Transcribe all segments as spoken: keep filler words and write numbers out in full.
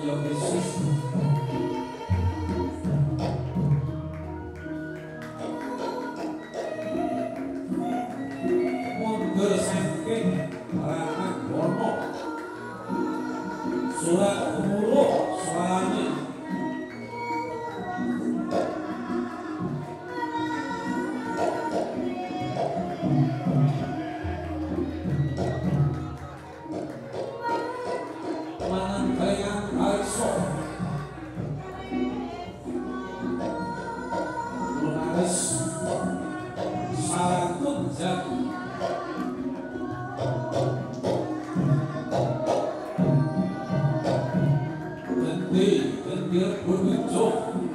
Ya Yesus. Mundur saking Ranagana. Surat Gumuruh suarane. Mananggayan Aiso. Lunaris Saratun Jati. Genti, gentir berwujud.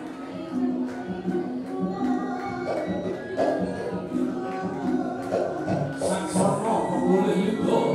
Saksono pemulih hidup.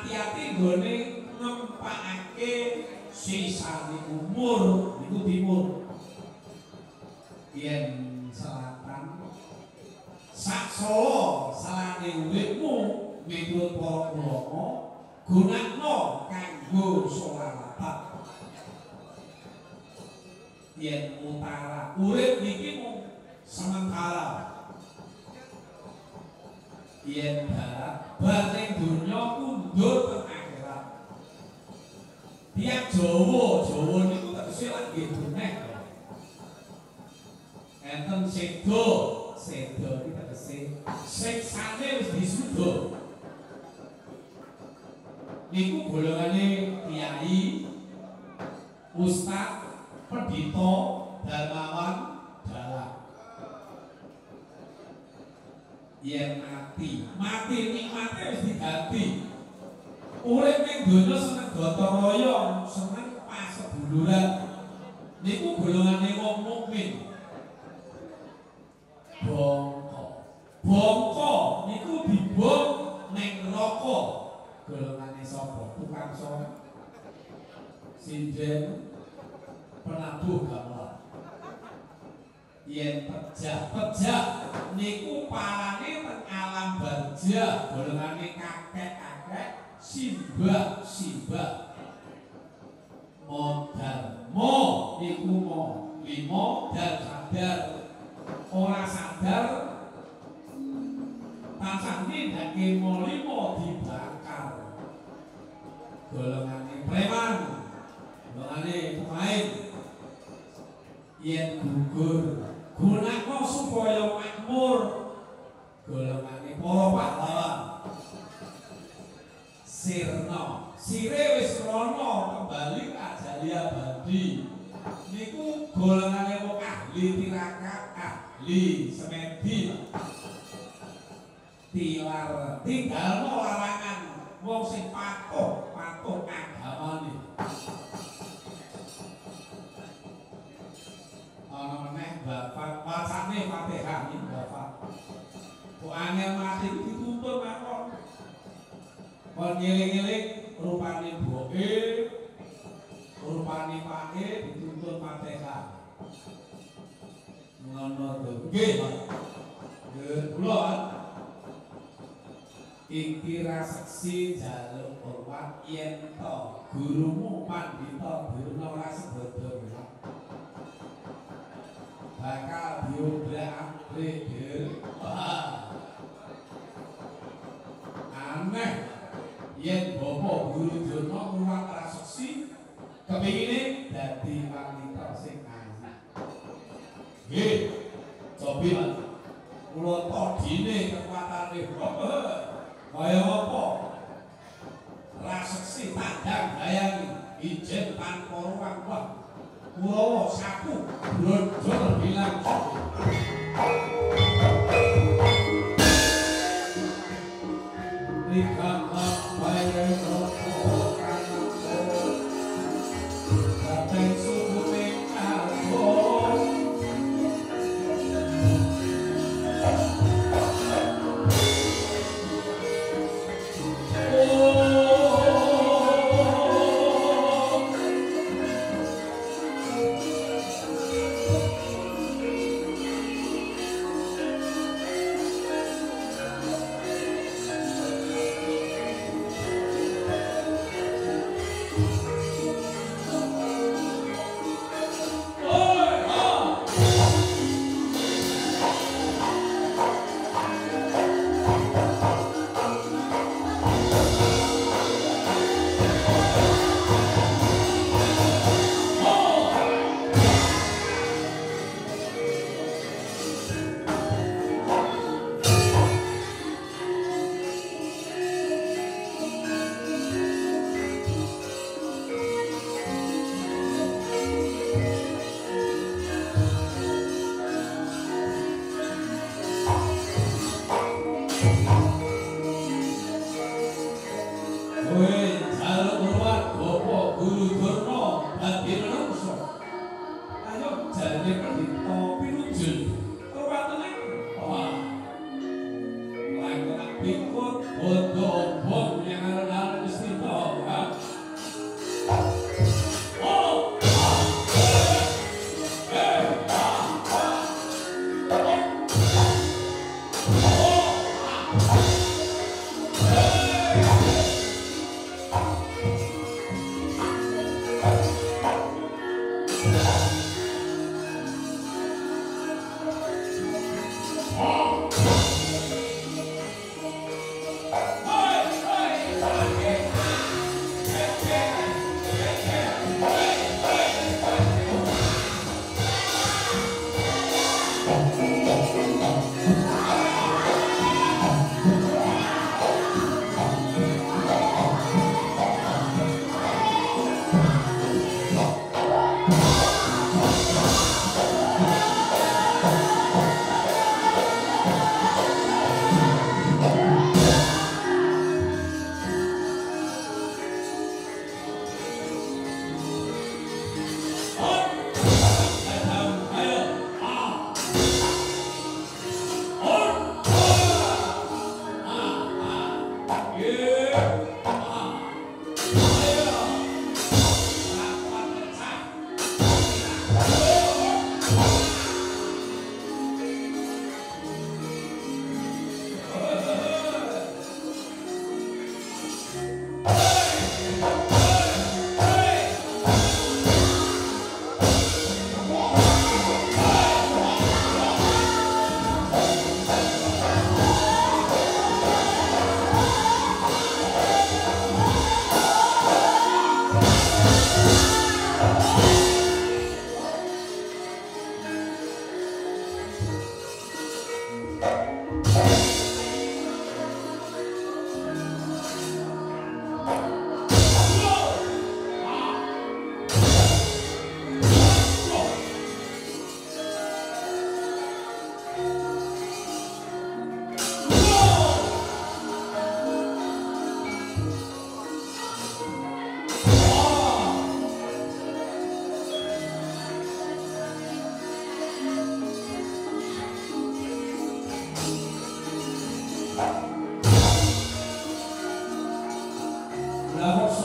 ati-ati nggone ngempakake sisane umur niku timur. Yen selatan saksowo salane uripmu miturut para ulama gunakno kanggo sholawat. Yen utara urip niki mung sementara. Yen barat bareng donya kundur teng akhirat. Tiap Jawa, Jawa niku tegese lagi duneh. Enten sedo, sedo iki tegese siksane wis disudo. Niku golongane kiai, ustaz, pendhita, darmawan, dalang. Yen mati, mati nikmate wis diganti. Urip ning donya seneng gotong royong, seneng paseduluran. Niku golongane wong mukmin. Bongko, bongko niku dibong ning neraka. Golongane sapa? Tukang soleh, sinden, penabuh gamelan. Yen pejah-pejah niku parane teng alam barjah, golongane kakek-kakek, simbah-simbah. Modal mo niku mo limo dan sadar. Ora sadar tansah nindake mo limo dibakar. Golongane preman, golongane pemain. Yen gugur gunakno supaya makmur, golongane para pahlawan. Sirna sire wis krana kembali ajali abadi. Niku golongane wong ahli tirakat, ahli semedi. Tilar tinggalno larangan wong sing patuh patuh agamane. Ana meneh bapak wacane Fatihah iki bapak. Kok angel mati dituntut mawon. Kon ngeling-eling rupane boke, rupane pake dituntut Fatihah. Ngono to. Nggih, Pak. Nggih, kula iki raseksi jaluk hormat yen to gurumu pandhita Durna ora sebodo bakal diobrak-abrik. Aneh yen bapak guru Durna ora raseksi kepingine dadi wanita sing ayu. Nggih, cobi kula todine kekuatane kaya apa? Raseksi tandang bayangi ijen tanpa ruang wah. Kulawa sapu brojol bilang Rikam bayi rokok kanakor Kadang subuh alkohol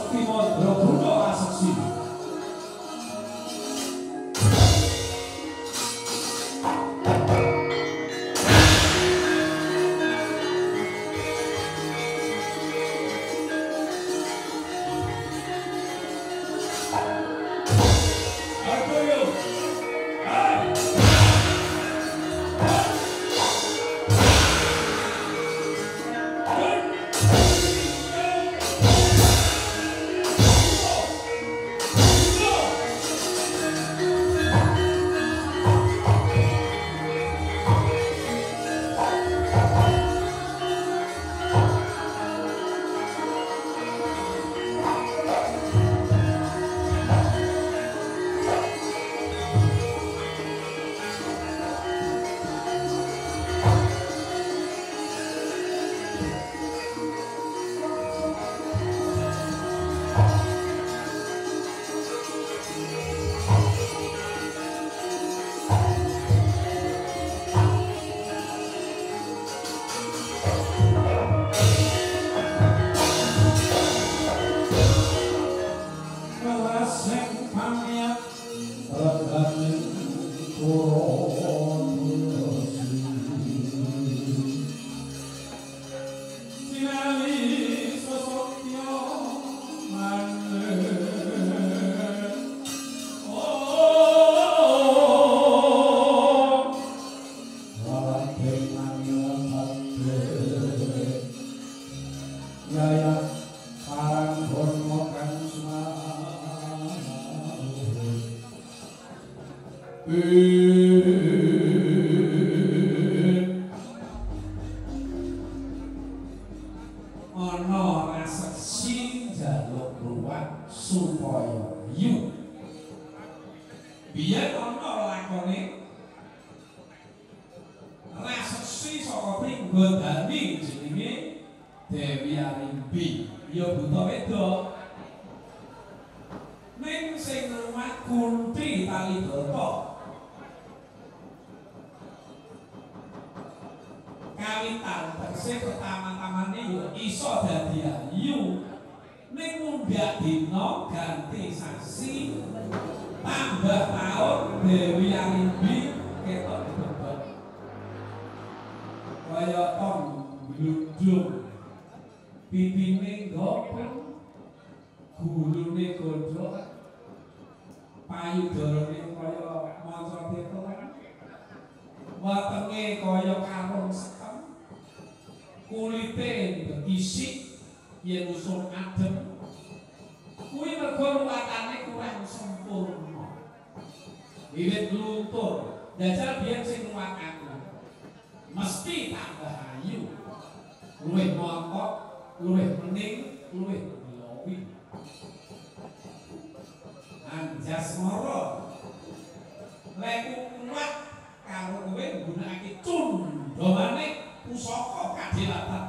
Kimandra Guna Aseksi. Ana raseksi njaluk ruwat supaya yu. Biyen ana lakone raseksi saka Pringgondani jenenge Dewi Arimbi. Ya buta wedok. Ning sing ruwat Kunti Talibata. Kawitan tegese pertama-tamane ya iso dadi ayu ning mundhak dina ganti sasi tambah taun Dewi Arimbi ketok dibebek kaya tong gludung pipine gopeng gulune gondrok payudarane kaya maca tetelan watenge kaya karung kulite bergisik yen usul adem kuwi mergo ruwatane kurang sempurna wiwit luntur dajal biyen sing ruwat aku mesti tambah ayu luwih montok luwih mening luwih glowi anjasmara lek kuat karo kowe nggunakake cundhamane pusaka kadilatan.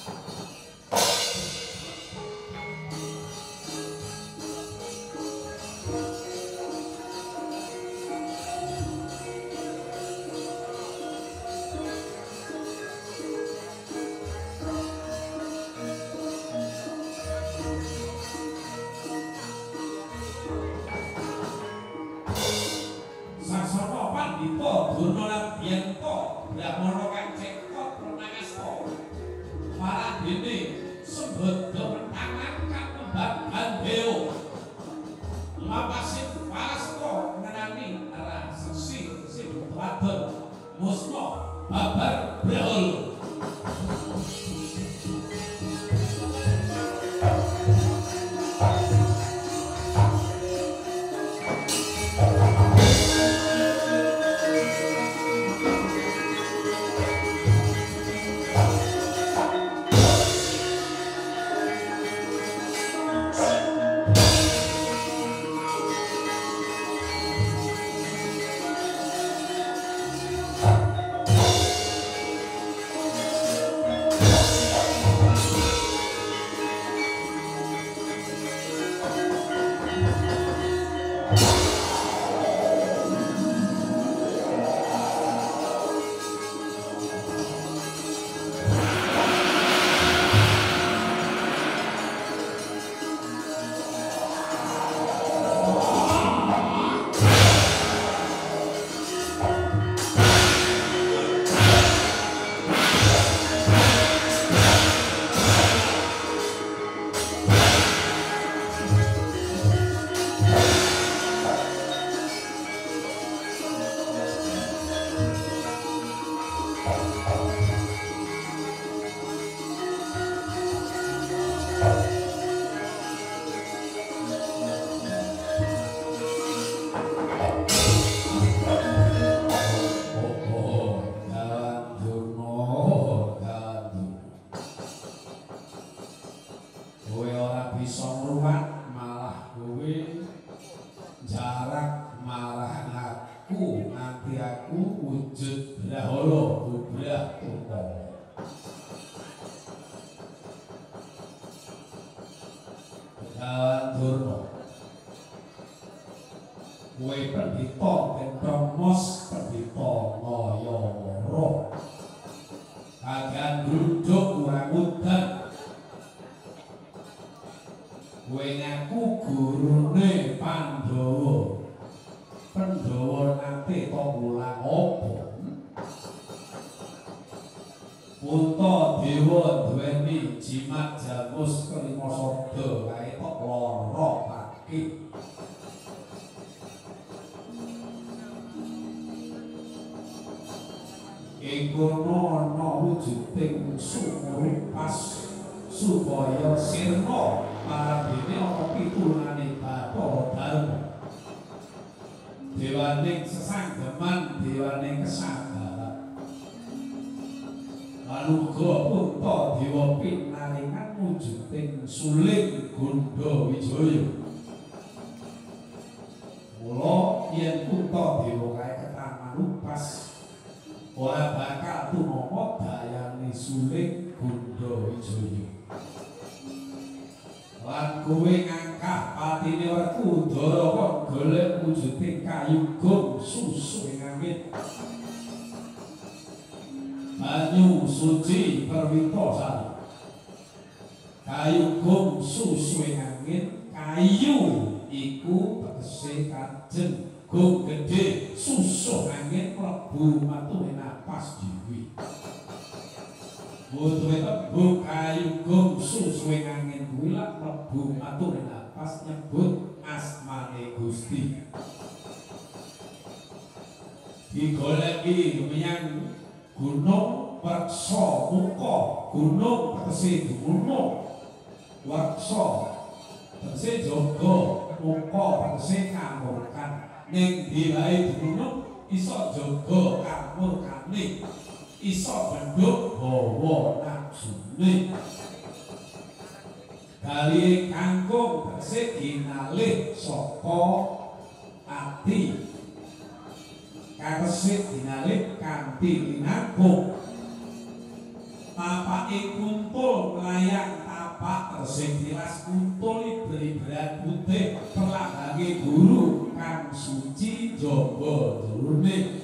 Saksana Pandita Durna Biyanto Brahmana kang cekot pranagasta paradene sembada mentangan kang kembang bandeo lapasin pasto ngenani raseksi sing wadon musna babar brahol. Begawan Durna kowe pendhita Pendomos pendhita Ngayawara kagan gruduk kurang udan kowe ngaku gurune Pandhawa Pandhawa nate to mulang apa Punta Dewa duweni jimat jamus kelima sada kae tok lara pati ing kono ana wujuding sumuripas supaya sirna maradene ana pitulunane Bathara Darma dewaning sesanggeman dewaning kesabaran lan uga Punta Dewa pinaringan wujuding suling Gundhawijaya mula yen Punta Dewa kae ketaman ora bakal tumama dayane suling Gundhawijaya lan kowe ngangkah patine Werkudara kok golek wujuding kayugung susu ing angin banyu suci Perwitasari kayugung susu ing angin kayu iku tegese kajeng gong gede susu angin mlebu matune napas dhewe butuhe tembung kayugung susu ing angin kuwi lak mlebu matune napas nyebut asmane Gusti digoleki menyang Gunung Werksa Muka gunung tegese gunung Werksa tegese jaga muka tegese kamurkan ning diwae gunung iso jaga kamurkane iso bendhuk hawa nafsune kali kangkung tegese ginalih saka ati kakesih dinalih kanthi linangkung tapake kuntul layang tapak resik tilas kuntul beri-beran putih perlambange guru kang suci jaba durune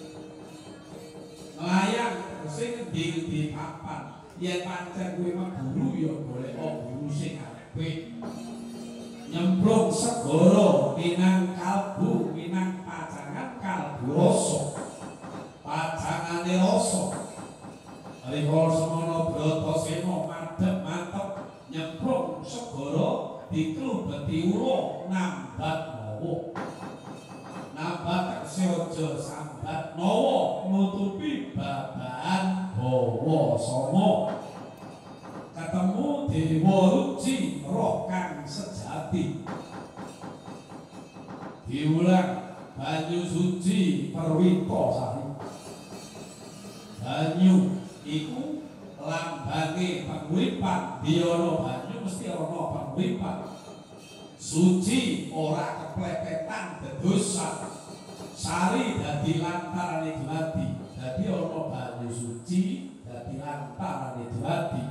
layang resik di papan yen pancen kuwi mah guru ya golek guru sing apik nyemplung segara minang kalbu minang pacangan kalbu rasa pacangane rasa rikala semono Bratasena madhep mantep nyemplung segara diklubeti ula nambat mawa nambat tegese aja sambat mawa nutupi babahan hawa sama ketemu dewa ruci roh kang sejati diulang banyu suci Perwitasari banyu iku lambange panguripan diyana banyu mesti ana panguripan suci ora keplepetan dedosan sari dadi lantarane gladi dadi ana banyu suci dadi lantarane gladi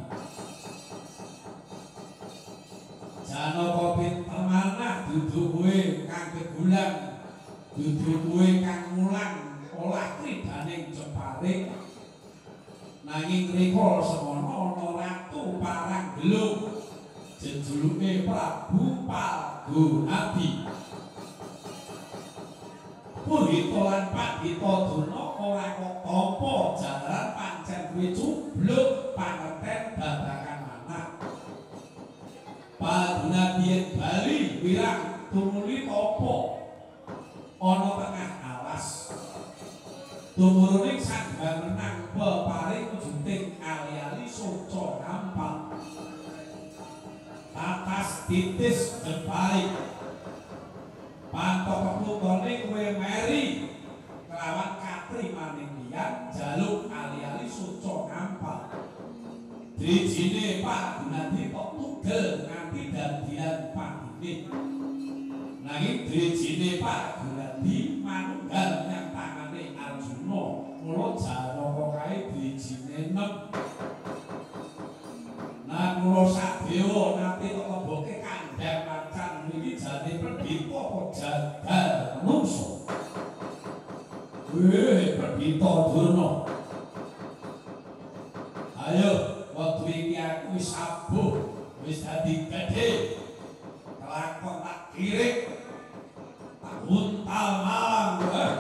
Janaka pinter manah dudu kowe kang gegulang dudu kowe kang mulang olah kridaning Jeparing nanging rikala semono ana ratu parang gelung jejuluke Prabu Pagunadi Purhita lan Pandhita Durna ora kok tampa jalaran pancen kuwi cubluk pangerten babagan manah Pagunadi Bali wirang tumuli apa ana tengah alas tumuruning sandang menang peparing wujuding ali-ali soco gampang atas titis Jeparing pantok keplutone kowe meri kelawan katrimaning liyan jaluk ali-ali soco gampang drijine Pagunadi kok tugel nganti dadian padine nanging drijine Pagunadi manunggal nyang tangane Arjuna mula Janaka kae drijine nem nang mula Sadewa nate kok boke kandhang Weh, Barbito Durna. Ayo, waktu iki aku wis abuh, wis dadi gedhe. Kelakon tak kirik, tak untal malang. Eh.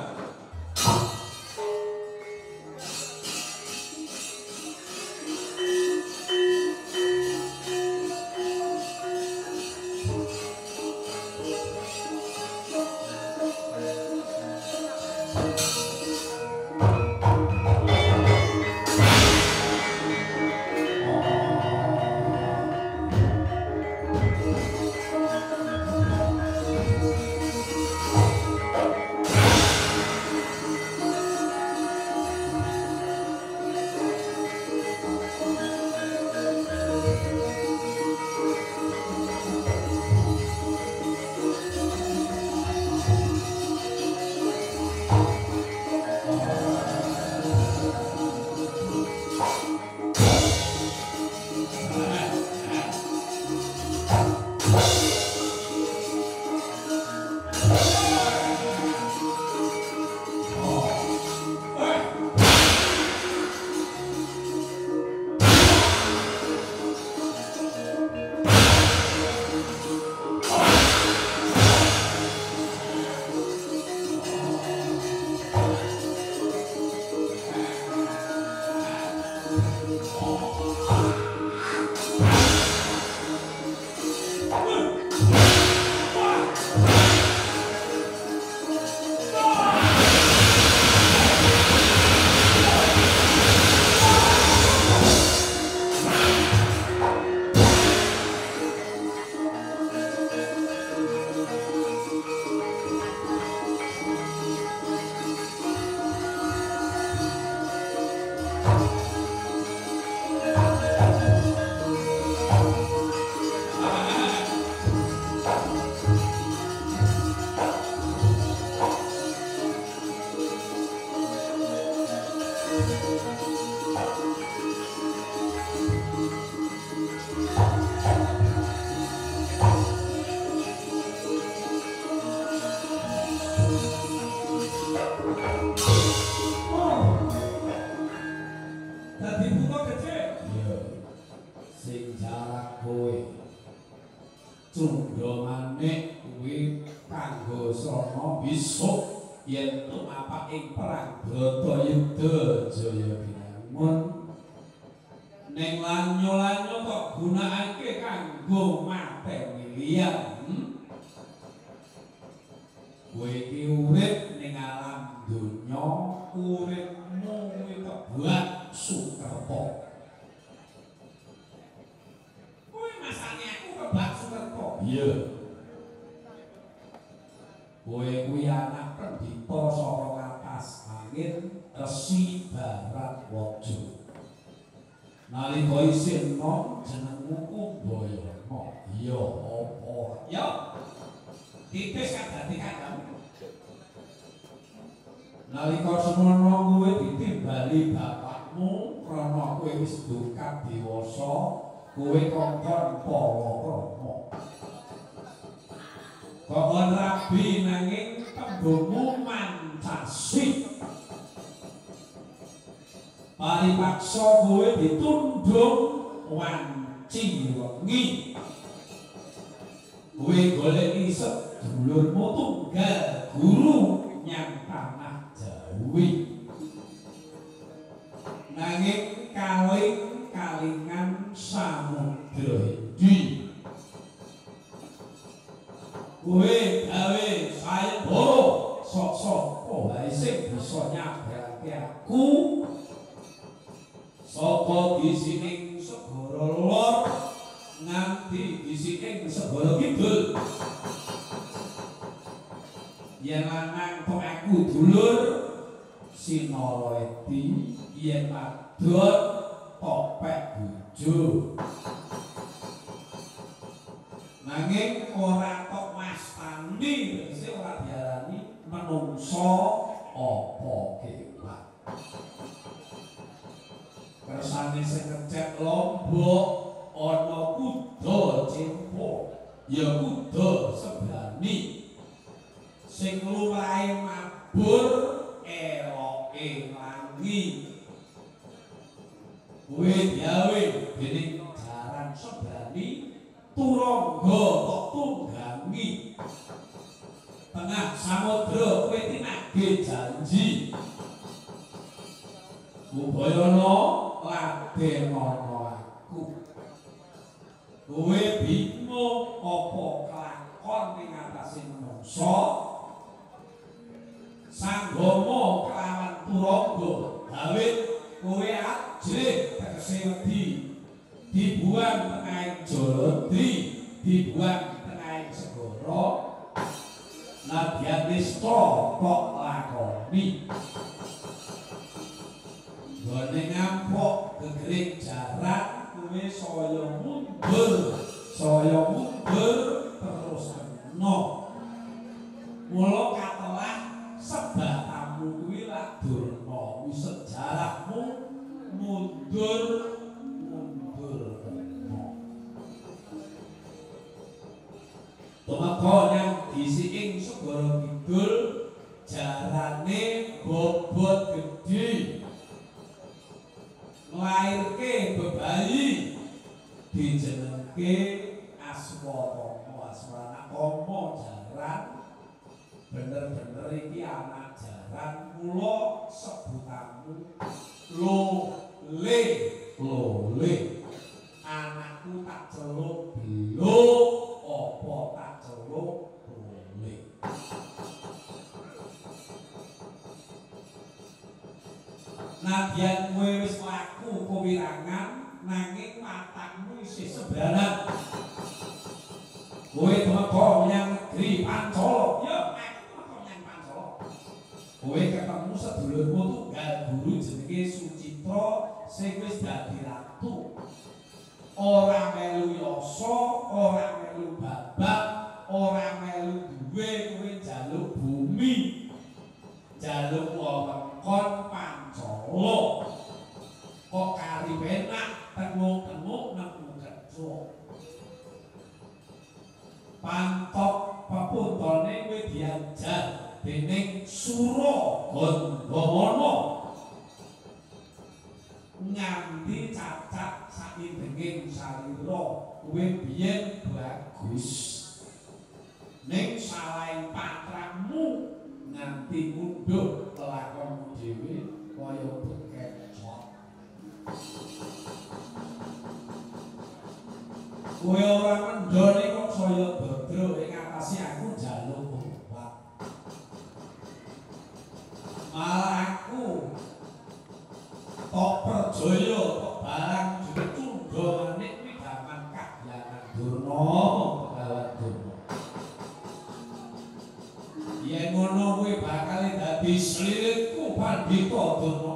Paripaksa kowe ditundung wanci wengi. Kowe goleki sedulurmu tunggal guru nyang tanah Jawi. Nanging kaling kalingan samudra Hindi. Kowe gawe sayembara sok-soko wae sing bisa nyabrake aku. Saka gisining segara lor nganti gisining segara kidul. Yen lanang tok aku dulur Sinara Edi, yen wadon Topek Bojo. Nanging ora tok mastani, tegese ora diarani menungso apa kewan. Kersane sing ngecek Lombok ana kuda cempo, ya kuda sebrani. Sing lumrahe mabur elo turangga kok tunggangi tengah samudra kowe tinagih janji Ubayana ladenana aku kowe bingung apa kelakon ning atase manungsa sanggama kelawan turangga awit kowe ajrih tegese wedi dibuang tengahing Jaladri dibuang tengahing segara nadyan nista kok lakoni gone ngampok gegering jaran kowe saya mundur saya mundur terus kena mula katelah sebatamu kuwi lak durna wis sejarahmu mundur mundur kena tumeka yang diisi ing segara kidul jarane bobot gedhe nglairke bebayi dijenengke Aswatama Aswana Kama jaran bener-bener iki anak jaran mula sebutanmu Lole Lole anakku tak celuk belo apa tak celuk Lole nadyan kowe wis laku kewirangan nanging matamu isih sebranan kowe tumeka menyang negeri Pancala ya aku tumeka menyang Pancala kowe ketemu sedulurmu tunggal guru jenenge Sucitra sing wis dadi ratu ora melu yasa ora melu babak ora melu duwe kowe njaluk bumi njaluk wewengkon Pancala kok kari penak tenguk-tenguk nemu kerja pantok pepuntone kowe diajar dening Sura Gandamana nganti cacat saindenging salira kowe biyen bagus ning salahe patramu nganti mundhut lakonmu dhewe kaya bekecot kowe ora mendhone kok saya bodro ing atase aku njaluk obat malah aku tok perjaya tok barang ditundhone kuwi gaman kahyangan durna kelawan durna yen ngono kuwi bakal dadi slilitku Pandhita Durna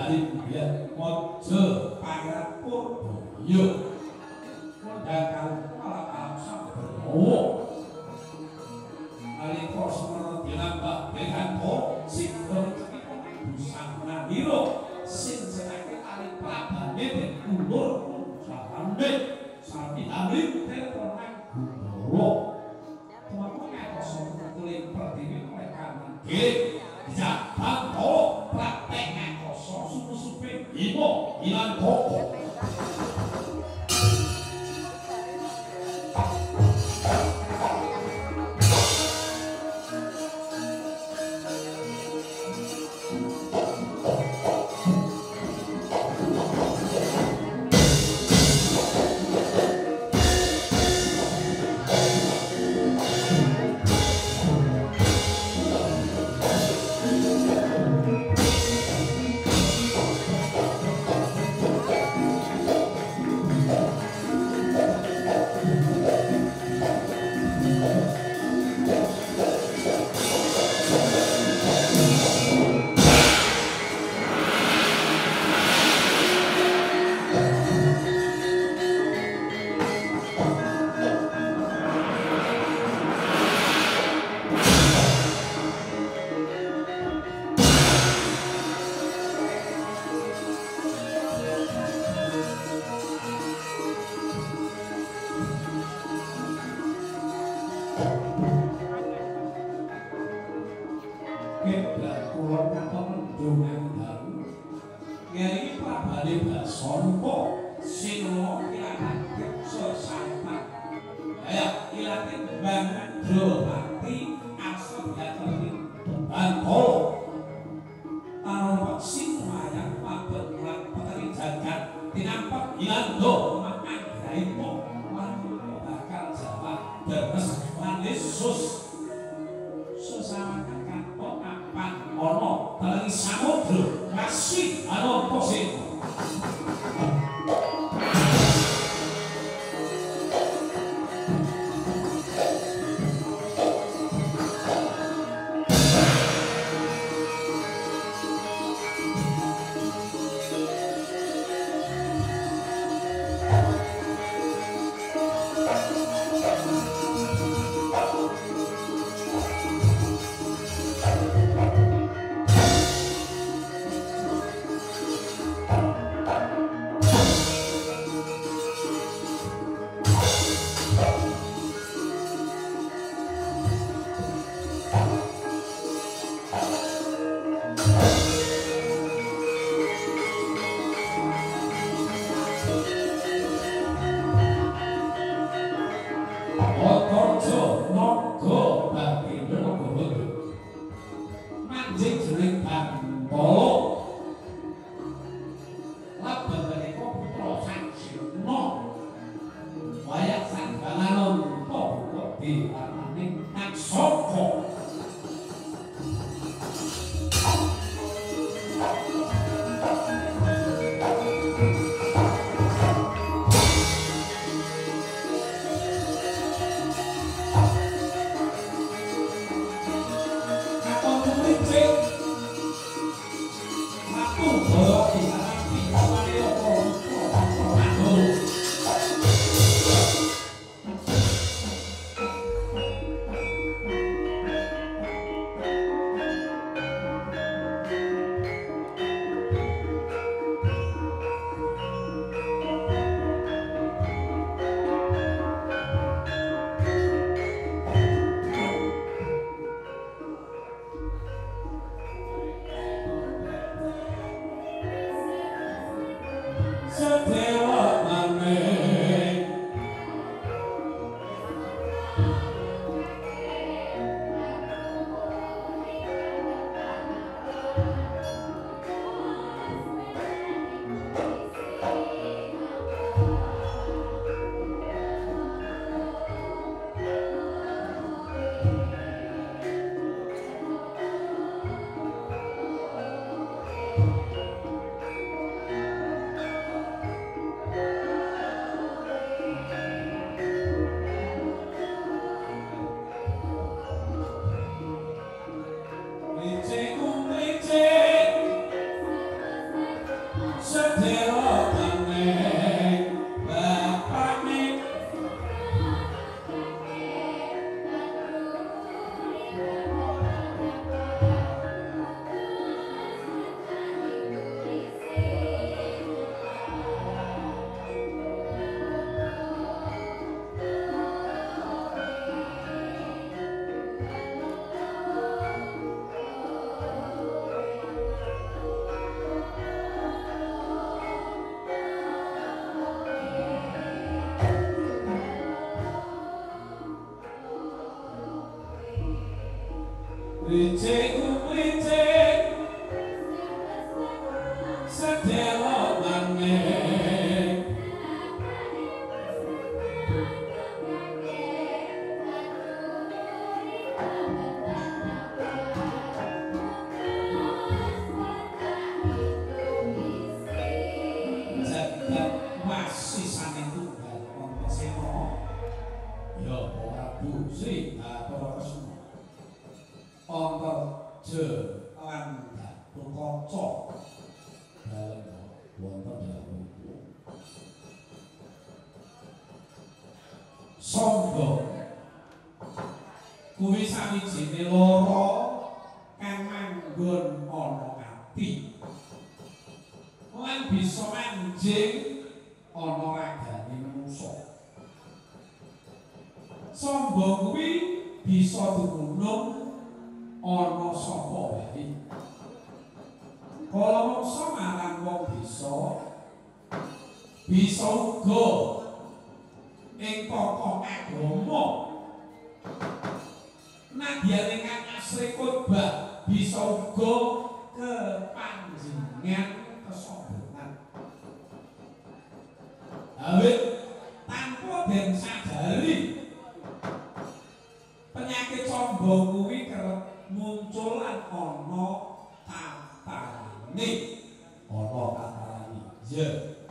dari biar mojo pangeran Purboyo dan kalau malah alam sampai oh nalika semana dinambah Bekanto sing bercekik busang nandiro sing senake ali prabane den ulur jahane sami amri telepon guru teman-teman ngatos kulit pertiwi oleh kanan kiri dijabang tolong praktek ngatos supu-supe imo ilang koko je lan datu kaca dalem wonten dawuh sombong kuwi sawijine lara kang manggon ana ati lan bisa manjing ana ragane manungsa sombong kuwi bisa dumunung ana sapa wae kala mungsa marang wong bisa bisa uga ing tokoh agama nadyan ingkang asri khotbah bisa uga kepanjenengan kesombongan awit tanpa den sadari penyakit sombong kuwi kerep muncul lan ana tatarane ana tatarane ya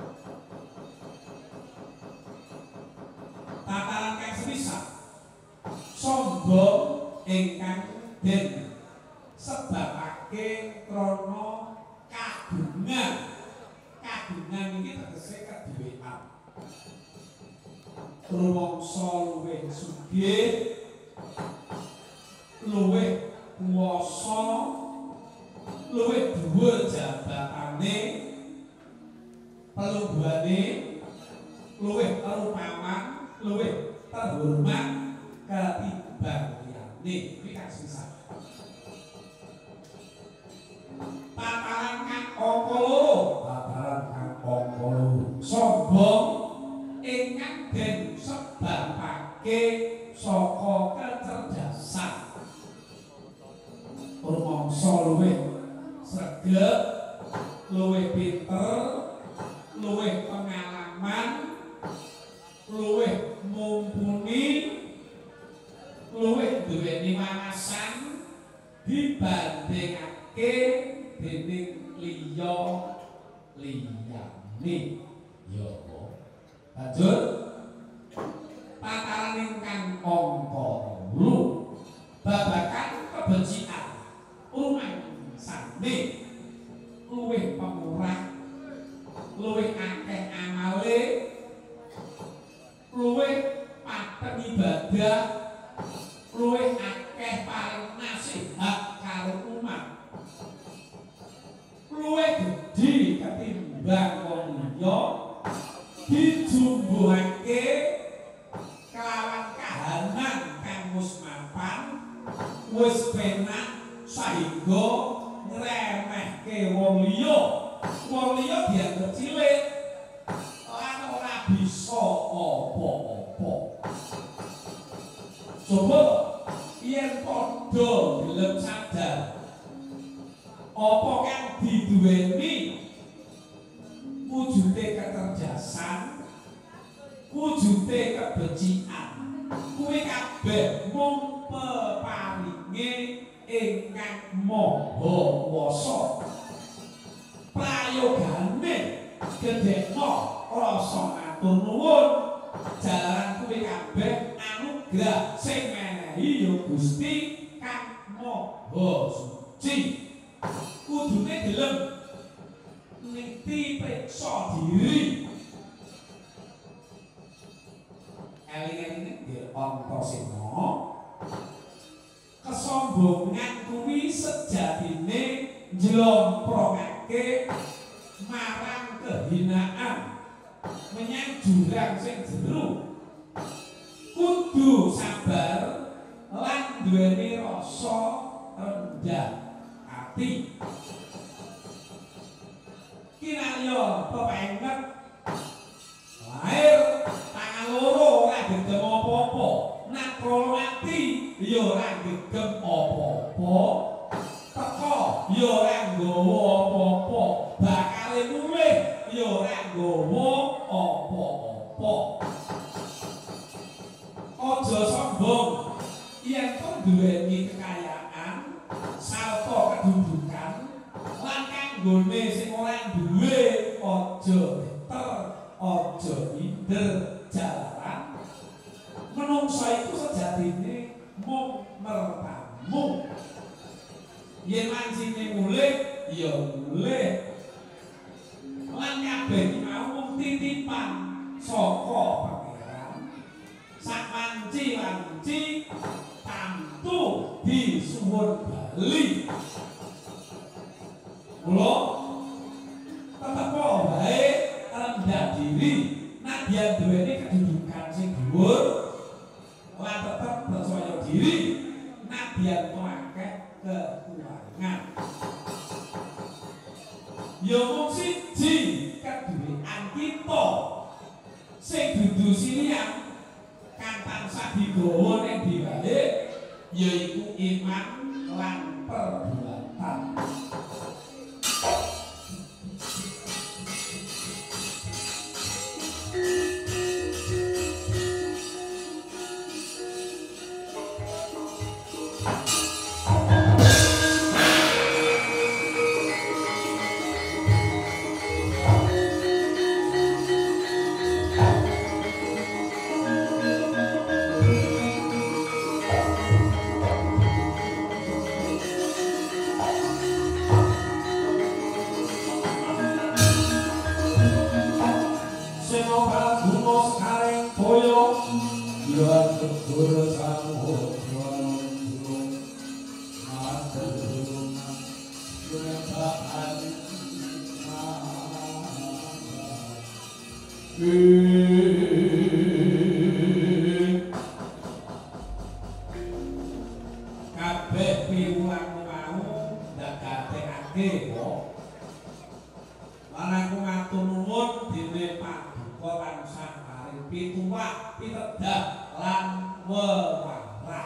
tataran kang semisal sombong ingkang den sebabake krana kagungan kagungan iki tegese kedhewean rumangsa luwih sugih luwih kuwasa luwih dhuwur jabatane pelungguhane luwih rupawan luwih terhormat ketimbang liyane iki kang sisa tataran kang angka loro tataran kang angka loro sombong ingkang den sebabake saka kecerdasan rumangsa luwih sregep luwih pinter luwih pengalaman luwih mumpuni luwih duweni wawasan dibandingake dening liya liyane ya lanjut tataran ingkang angka telu babagan kebencian rumangsane luwih pemurah luwih akeh amale luwih paten ibadah luwih akeh paring nasihat karo umat luwih gedhi ketimbang wong liya dijumbuhake kelawan kahanan kang wis mapan wis penak sahingga ngremehke wong liya wong liya dianggep cilik lan ora bisa apa-apa coba yen padha gelem sadar apa kang diduweni wujude kecerdasan wujude kebencian kuwi kabeh mung peparinge ingkang maha kuwasa prayogane gedhekno rasa matur nuwun jalaran kuwi kabeh anugrah sing menehi ya Gusti kang maha suci kudune gelem niti priksa diri eling-elinge nggih Antasena kesombongan kuwi sejatine njlomprongake marang kehinaan menyang jurang sing jero kudu sabar lan duweni rasa rendah ati kinarya pepenget lahir tangan loro ora gegem apa-apa nak kala ati ya ora gegem apa-apa teko ya ora nggawa apa-apa bakale mulih ya ora nggawa apa-apa aja sombong yen to duweni kekayaan salto kedudukan lan kanggone sing ora duwe aja ter aja minder jalaran menungsa iku sejatine mung mertamu yen mancine mulih ya mulih lan kabeh mau mung titipan saka pangeran sak manci-manci tamtu disuwun bali kula tetep wae rendah diri nadyan duweni kedudukan sing dhuwur lan tetep percaya diri nadyan akeh kekurangan ya mung siji kaduwean kita sing dudu sinian kang tansah digawa ning dibalik yaiku iman lan perbuatan kabeh piwulang mau ndagatekake kok lan aku matur nuwun dene paduka lan samparing pituwak pitedah lan wewarah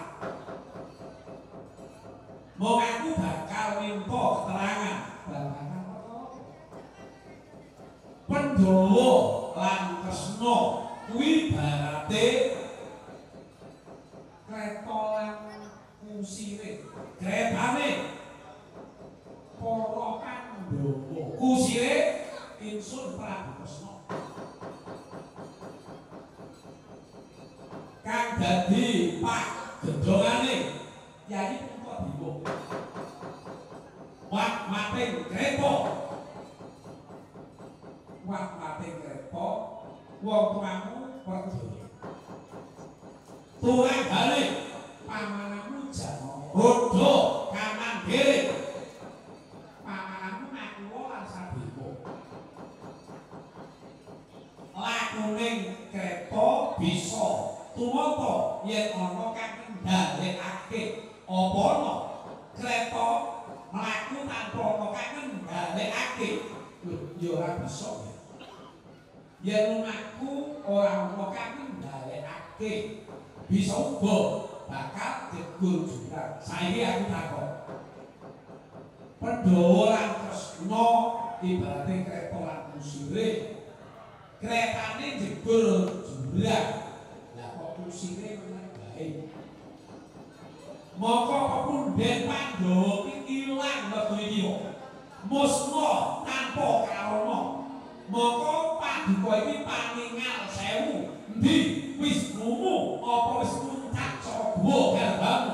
mong aku bakal minta keterangan babagan Pandhawa lan Kresna kuwi barate kreta lan kusire kretane para Pandhawa kusire ingsun Prabu Kresna kang dadi pak gendongane Yayi Puntadewa wat mating kreta wat mating kreta wong tuamu percaya tulanggane pamanamu Janaka rodha kanan kiri pamanamu Nakula lan Sadewa lakuning kreta bisa tumata yen ana kang ndhalekake apa ana kreta mlaku tanpa ana kang ndhalekake ya ora bisa yen lumaku ora ana kang ndhalekake bisa uga bakal jegur jurang saiki aku takon Pandhawa lan Kresna ibarate kreta lan kusire kretane jegur jurang lah kok kusire meneh bae moko pepunden Pandhawa iki ilang wektu iki musna tanpa karana moko paduka iki paningal sewu endi Wisnumu apa wis muncak saka garbamu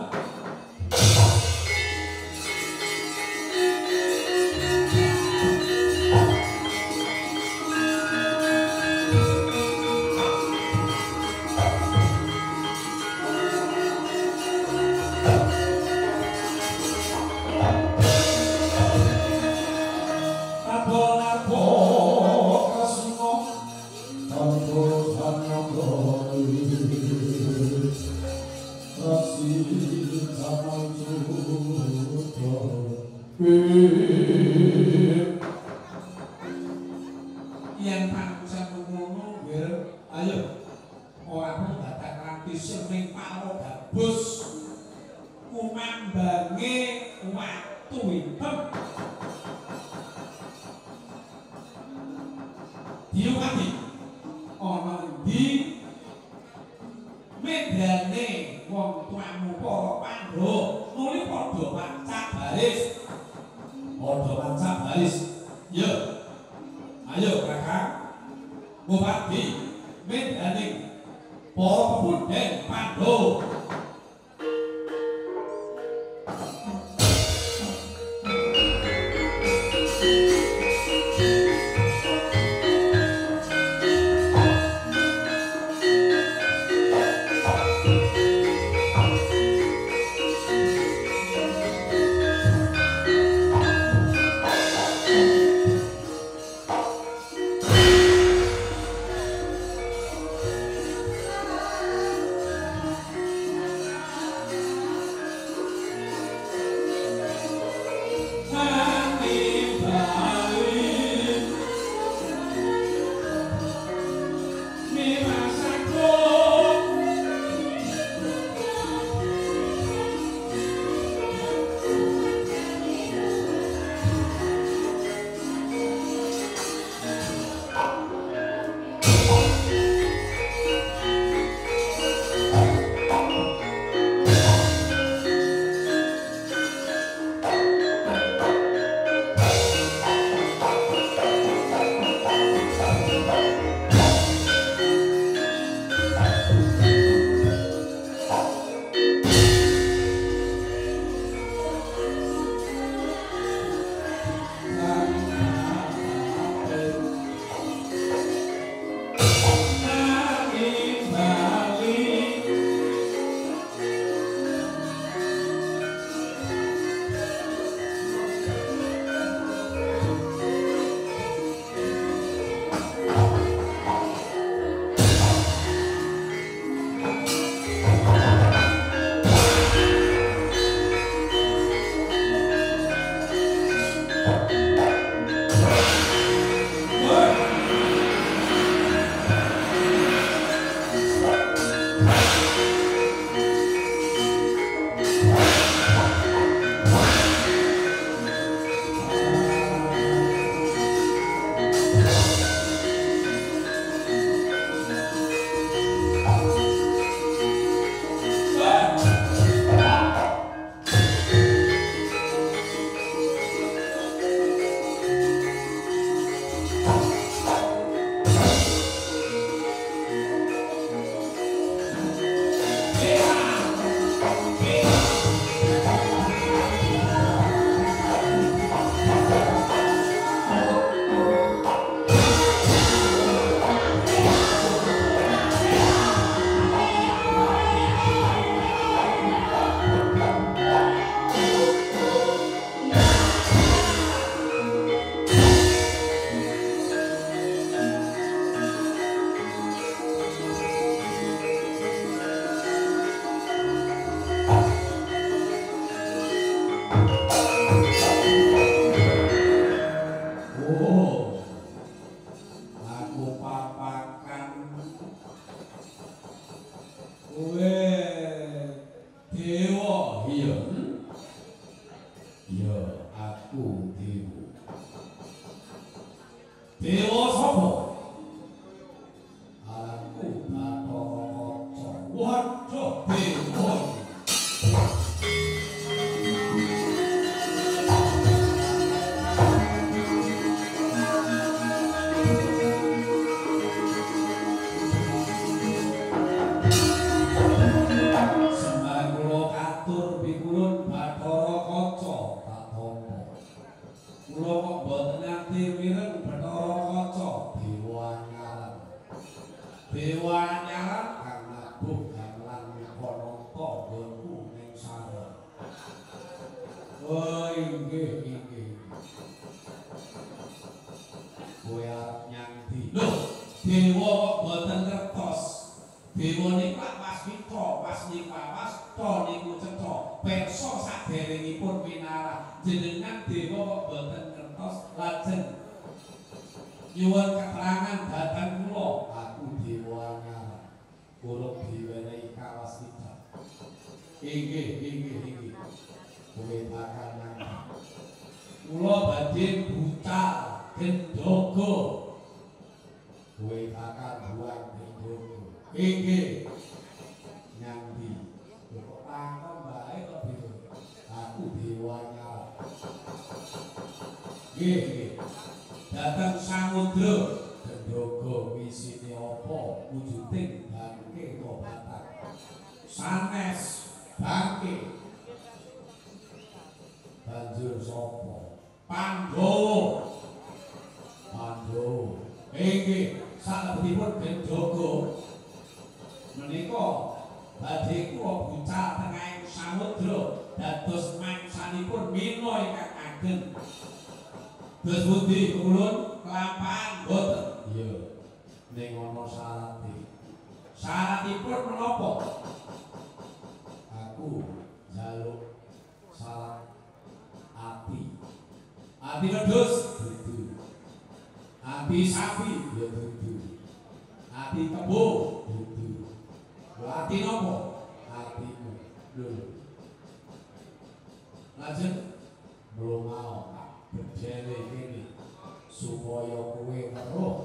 yang panusan ngono wer ayo ora mung dadak ranti sing paro gabus kumambange watu hitam diukati ana endi medane wong tuamu para Pandhawa muli padha pancak baris padha pancak baris yo ayo kakak Bupati medane para pemuda Pandhawa Nyuwun keterangan dhateng kula, aku Dewa Nyala. Kula diwenehi kawasitan. Inggih, inggih, inggih. Kowe bakal nang. Kula badhe bucal gendhoga. Kowe bakal buang gendhoga. Inggih. Nyambi. Kok takon bae kok gitu. Aku Dewa Nyala. Nggih, nggih. Datang samudra gendhoga isine apa wujuding bangke obatan sanes bangke banjur sapa Pandhawa Pandhawa inggih salebetipun gendhoga menika badhe kula bucal tengahing samudra dados mangsanipun mina ingkang ageng. Terus budi ulun kelampahan boten. Iya. Ning ana syarate. Syaratipun menapa? Aku njaluk syarat ati. Ati wedhus dudu. Ati sapi ya dudu. Ati kebo dudu. Ati napa? Atimu. Lho. Lajeng belum mau. Berjele ini supaya kowe weruh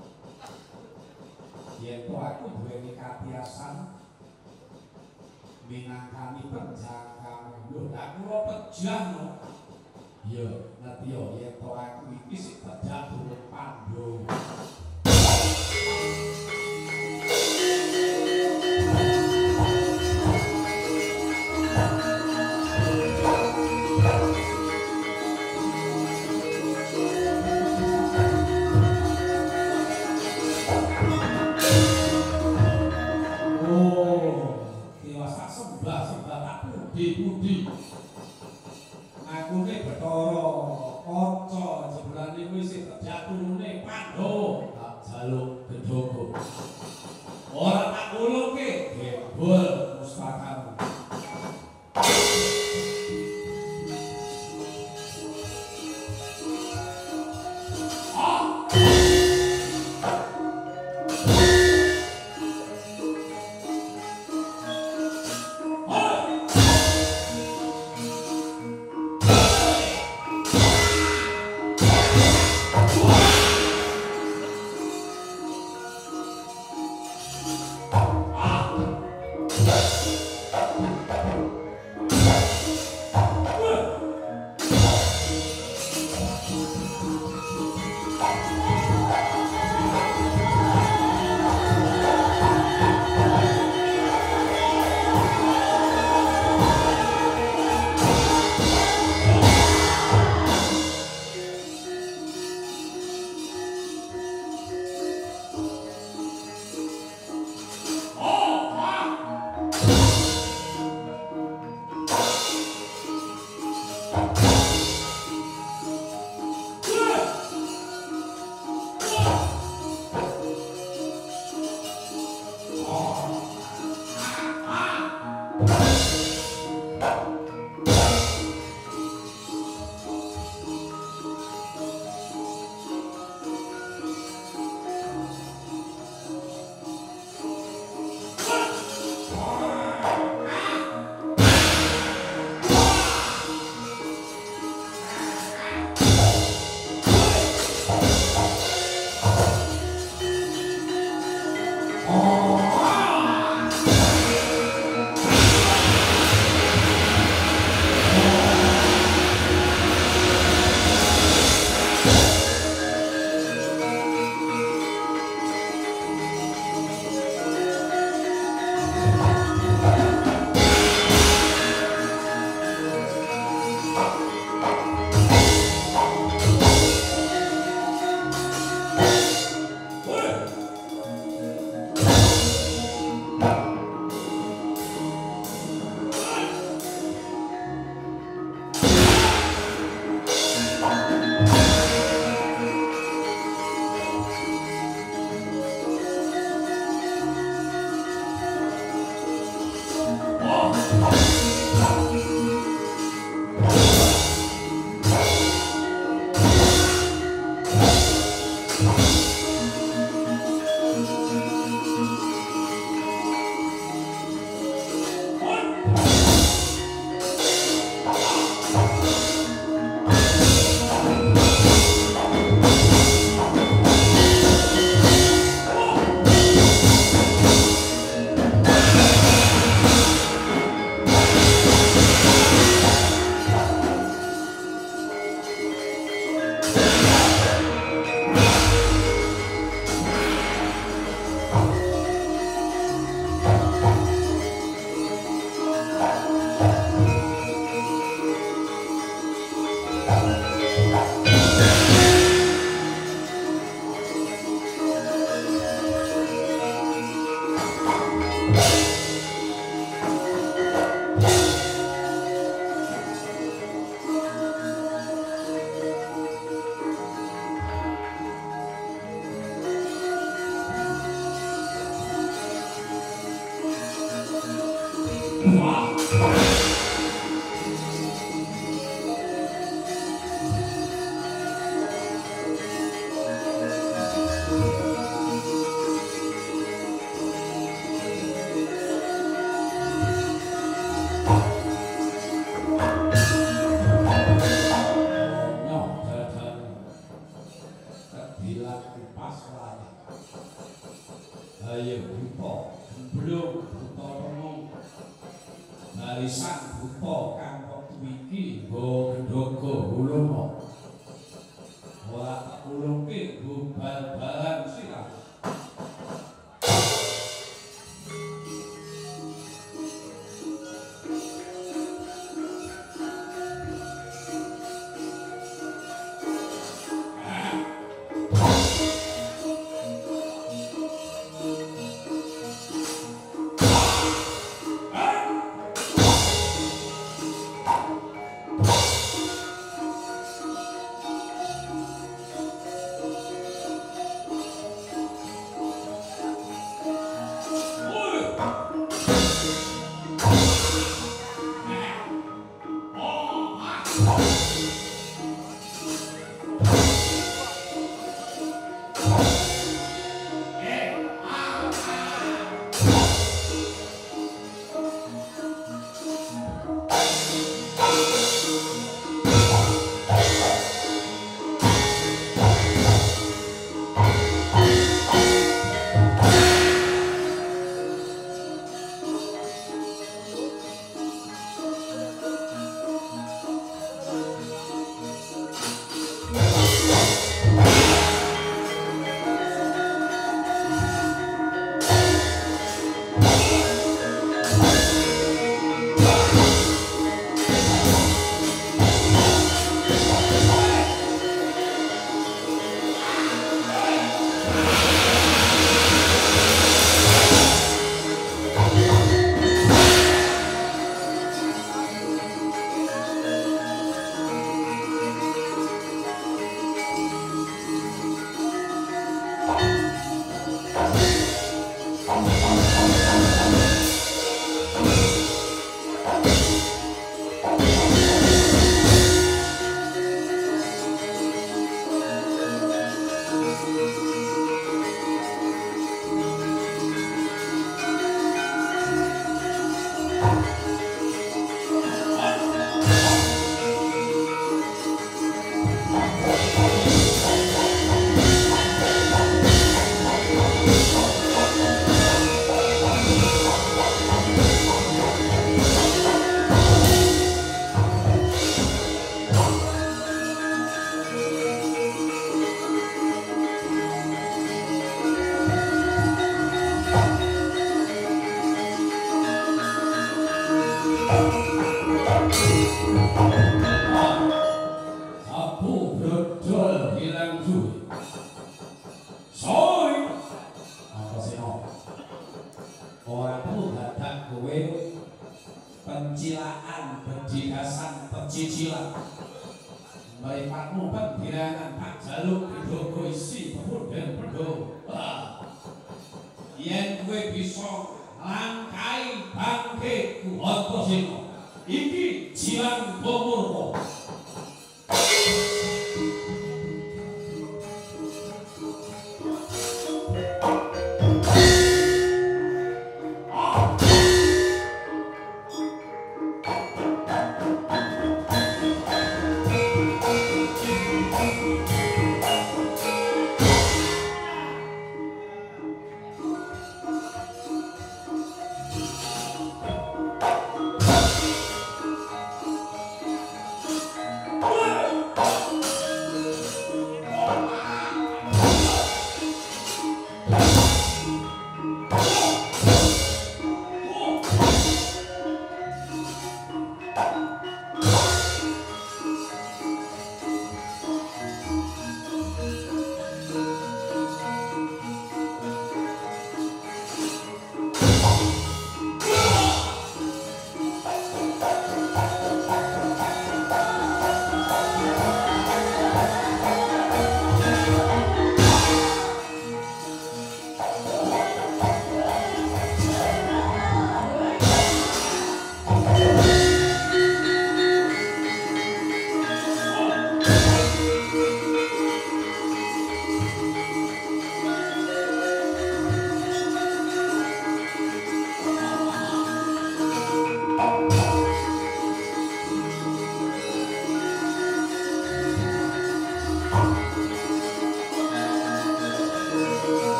yen to aku duweni katiasan minangkani penjangkang lho aku ora pejang lho ya ngerti yo yen to aku iki sik pejang durung Pandhawa. Budi ngakune Bathara Kaca jebrane kuwi sing jatune Pandhawa.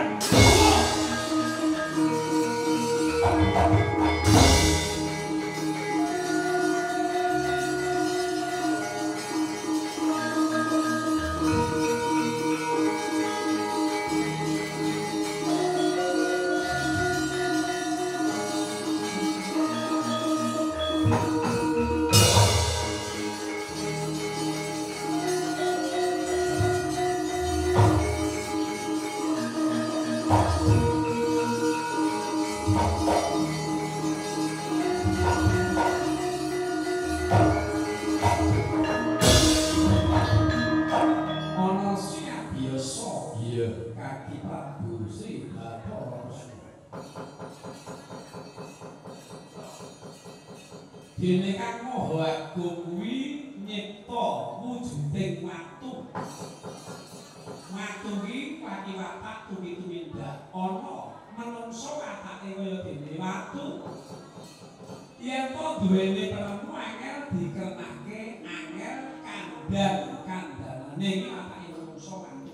Dene Kang Maha Agung kuwi nyipta wujuding watu. Watu iki pakiwatak tumi-tumindak ana menungso watake kaya dene watu. Yen to duwene penemu angel dikenake angel kandhang kandhane iki watake menungso watu.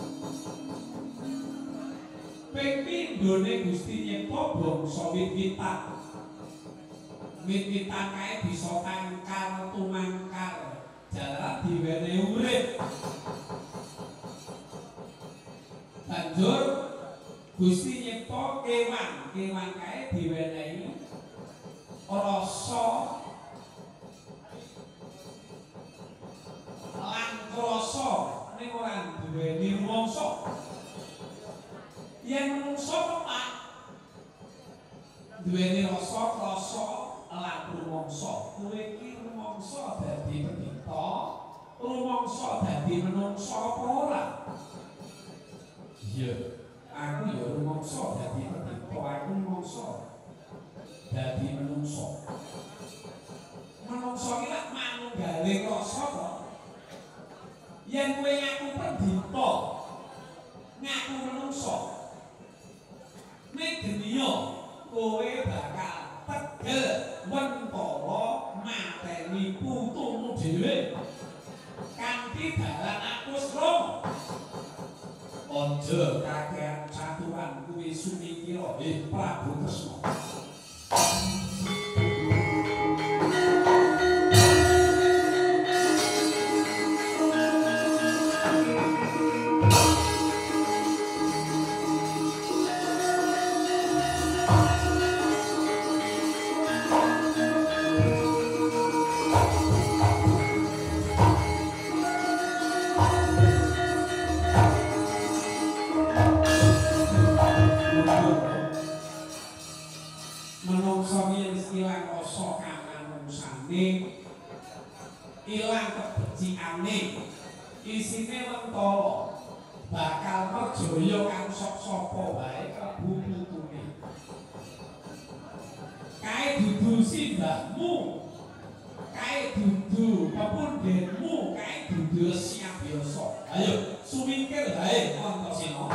Ping pindhone Gusti nyipta bangsa wit-witan. Wit-witan kae bisa tangkal tumangkal jalan diwenehi urip. Banjur Gusti nyipta kewan, kewan kae diwenehi rasa lan krasa ning ora duweni rumangsa. Yen menungsa pepak duweni rasa krasa lan rumangsa, kowe iki rumangsa dadi pendhita, rumangsa dadi menungsa apa ora? Iya, aku ya rumangsa dadi pendhita, aku rumangsa dadi menungsa. Menungsa iki lak manunggale rasa to. Yen kowe ngaku pendhita, ngaku menungsa, nek geniya kowe bakal tegel wentara mateni putumu dhewe kanthi dalan apus Rama. Aja kakehan caturan kuwi sumikira eh Prabu Kresna. Ilang kebecikane isine mentala bakal merjaya kang sapa wae kebututune kae dudu simbahmu kae dudu pepundhenmu kae dudu siap biasa ayo sumingkir bae Antasena.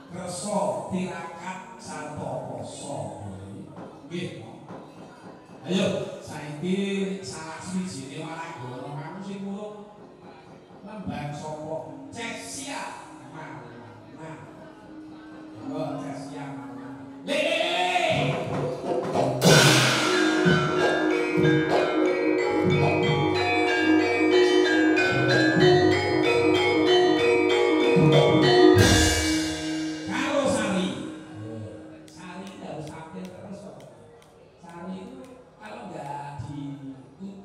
kerso tirakat sarta poso. Nggih. Ayo saiki salah swijine waragana kamu sing muluk lembang sapa Cesia. Nah, nah. Oh, Cesia. Le. Kalau Sari, Sari harus tampil terus kok. Sari itu kalau nggak di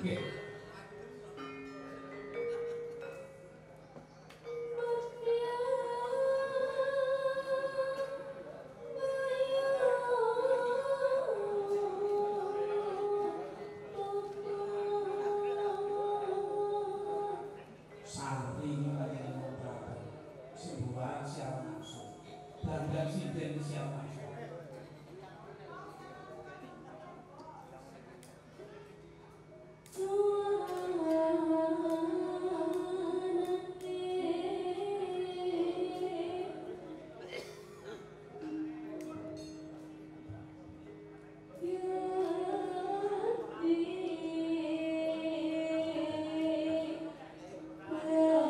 Yeah.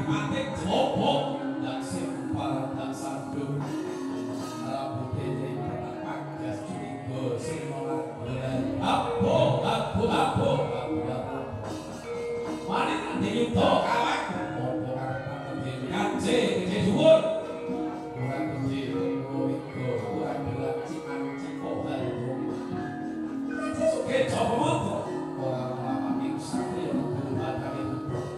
atik jobok dan simpal dan sandung rambut ini bertapak gas curiga sinolan bulan abu abu abu abu abu mari nanti yuto kawan opo karena gede kace gede dhuwur kurang gede tunggu iku kurang bilang ciman ciko baru suke jobok orang lama minggu satria guru batang itu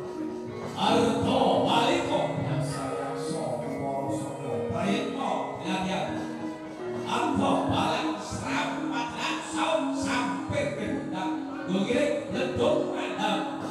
Arto Maliko yang saya sopo sopo Praetno lihat-lihat Arto Balik Serap Padang Saum Sampir Bendang Gogirek Leduk Mandang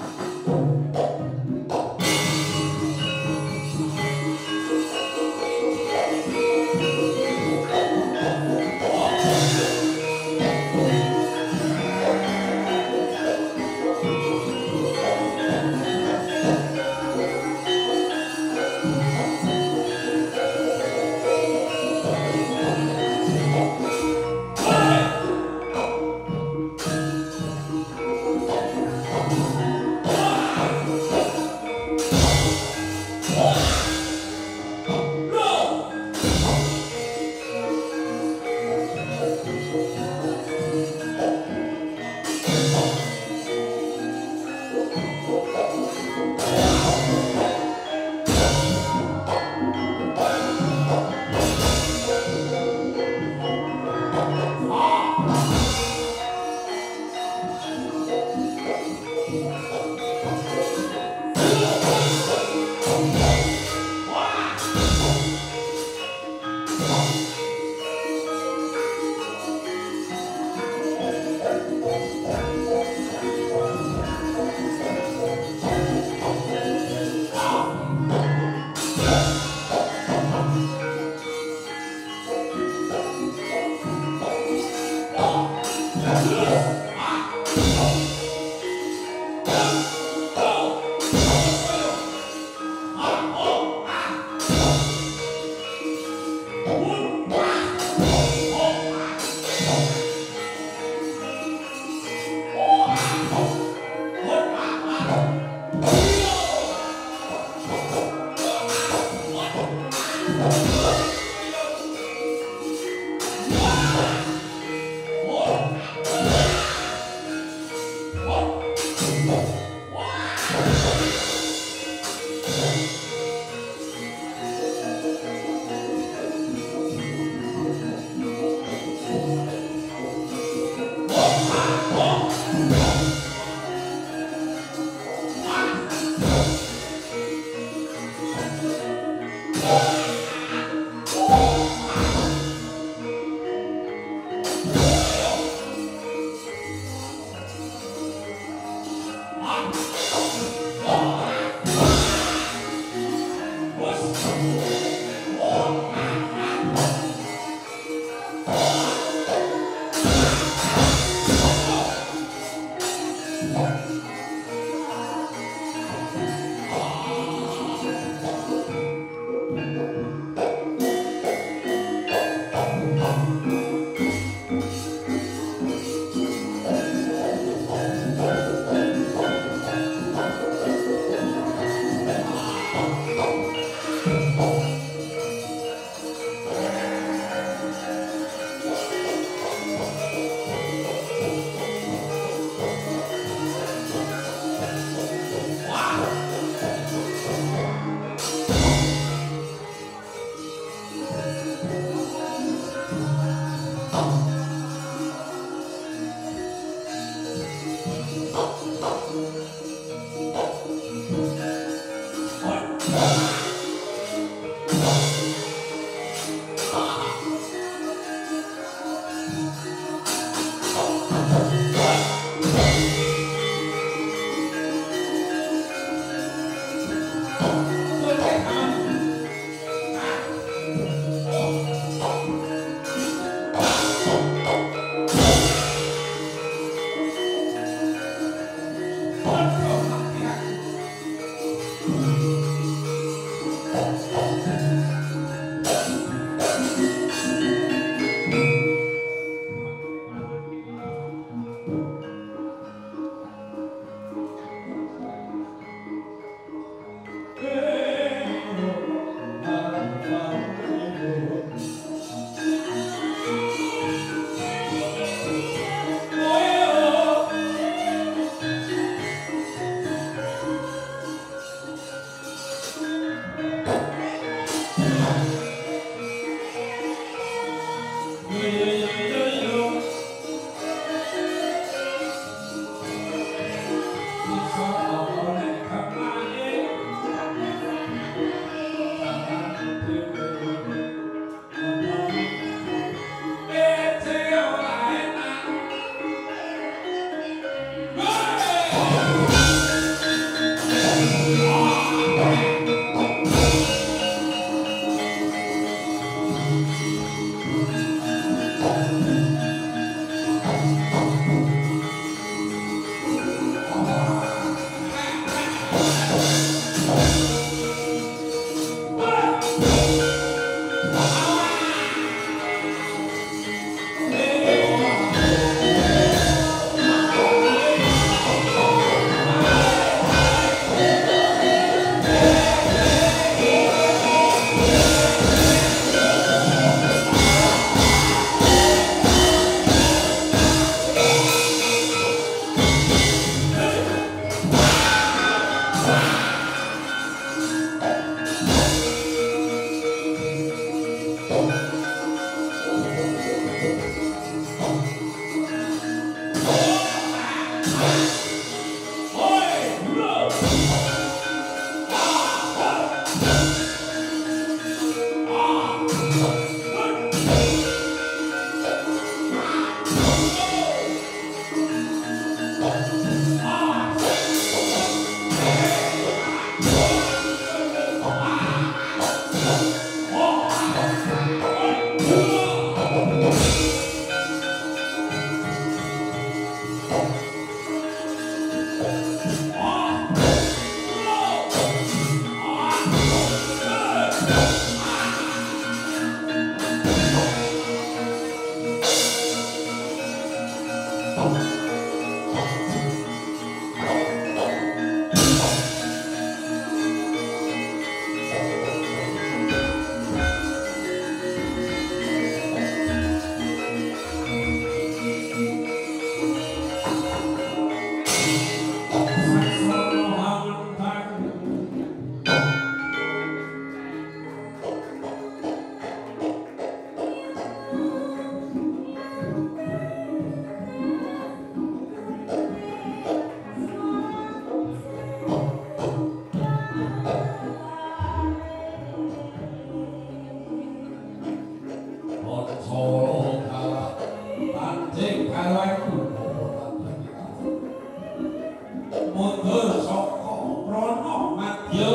Hey!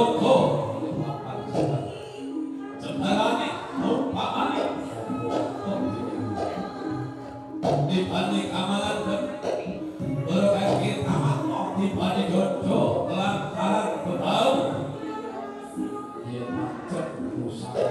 Joko jembarane numpakane dibani kamalan berkaki tamatno dibani jodoh kelantaran bebau yen macet usaha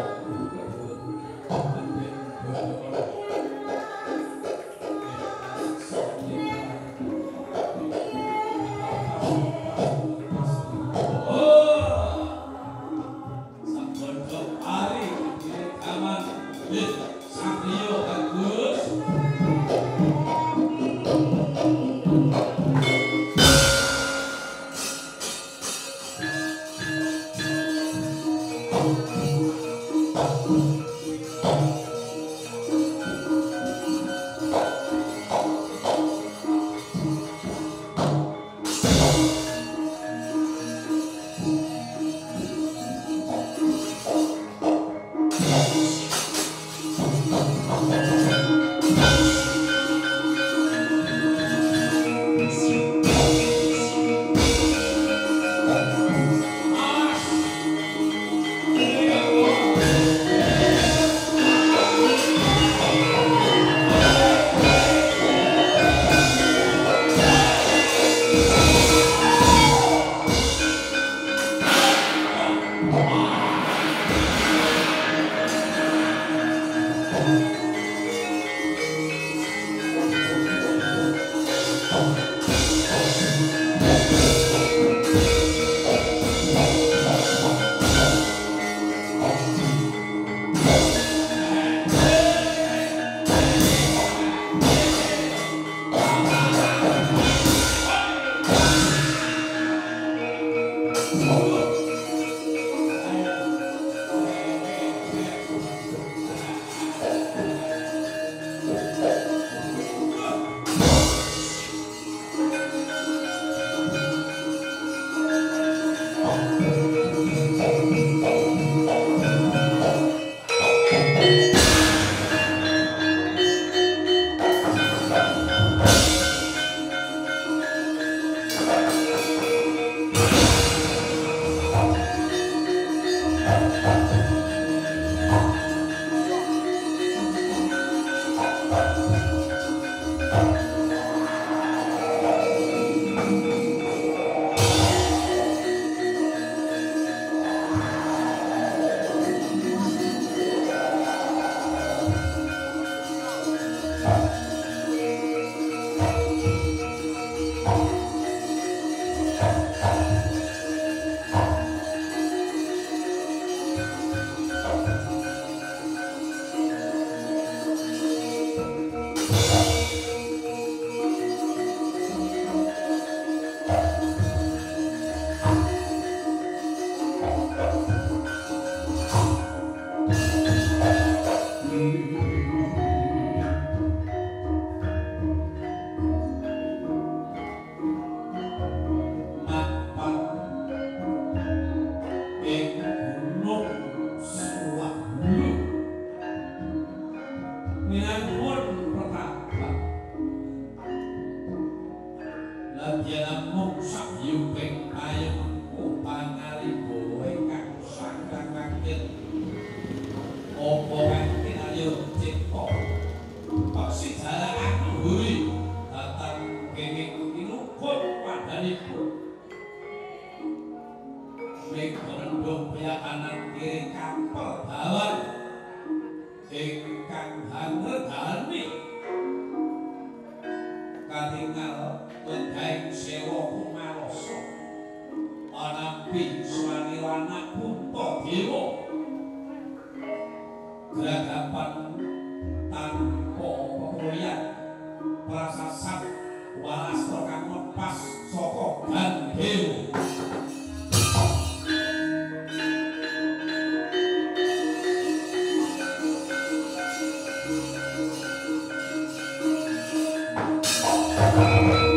Thank you.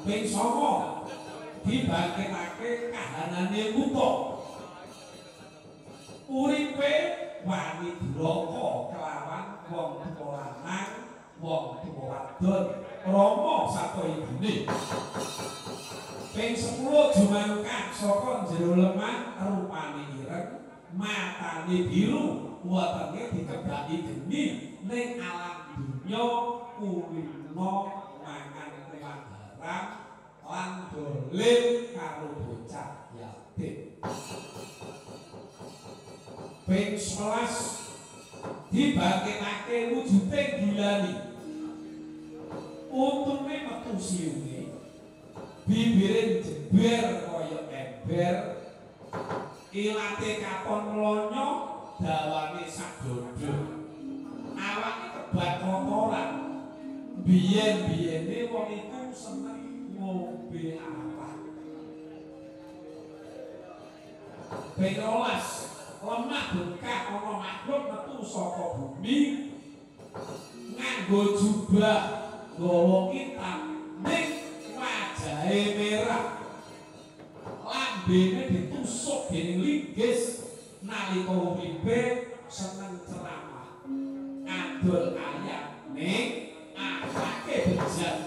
ping songo dibangkitake kahanane buta uripe wani duraka kelawan wong tuwa lanang wong tuwa wadon Rama saka ibune ping sepuluh jumanukan saka jero lemah rupane ireng matane biru wetenge dikebaki geni ning alam dunya kulino mangan kewan haram lan dolim karo bocah yatim ping sebelas dibangkitake wujude gilani untune metu siunge bibire jeber kaya ember ilate katon mlonyo dawane sak dodo awake kebat kotoran biyen-biyene wong iku seneng ngombe arak ping rolas lemah bekah ana makhluk metu saka bumi nganggo jubah gawa kitab ning wajahe merah lambene ditusuk dening linggis nalika uripe seneng ceramah adol ayat ning akake bejat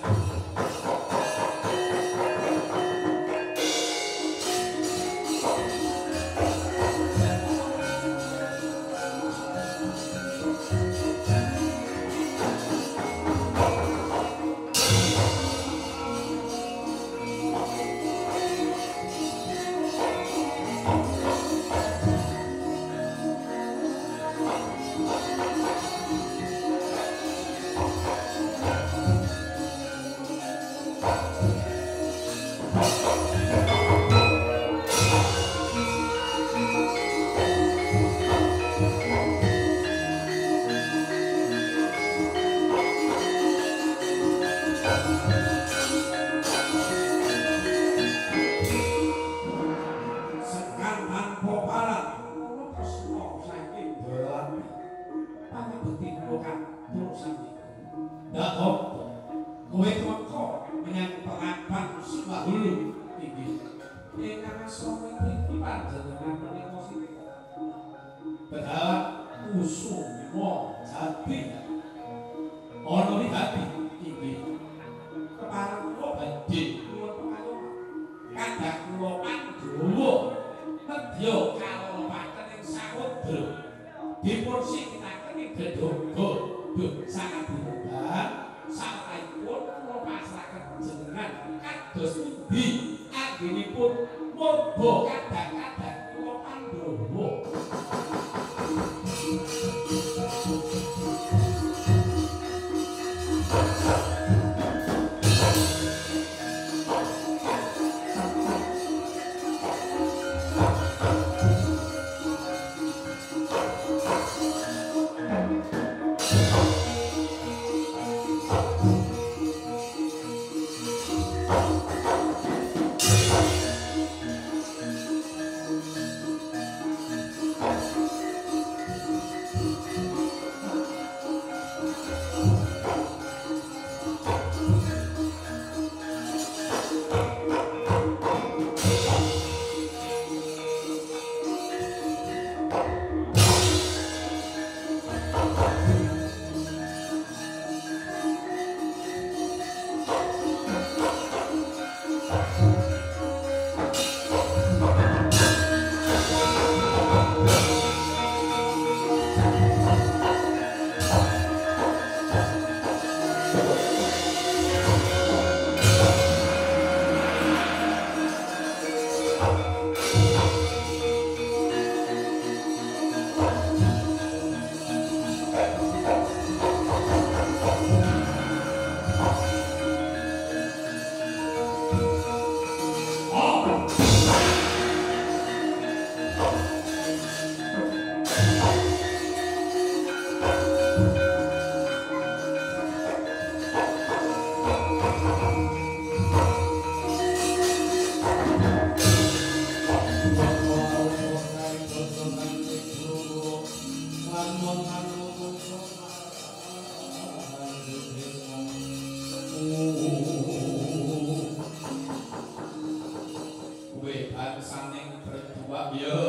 Yo.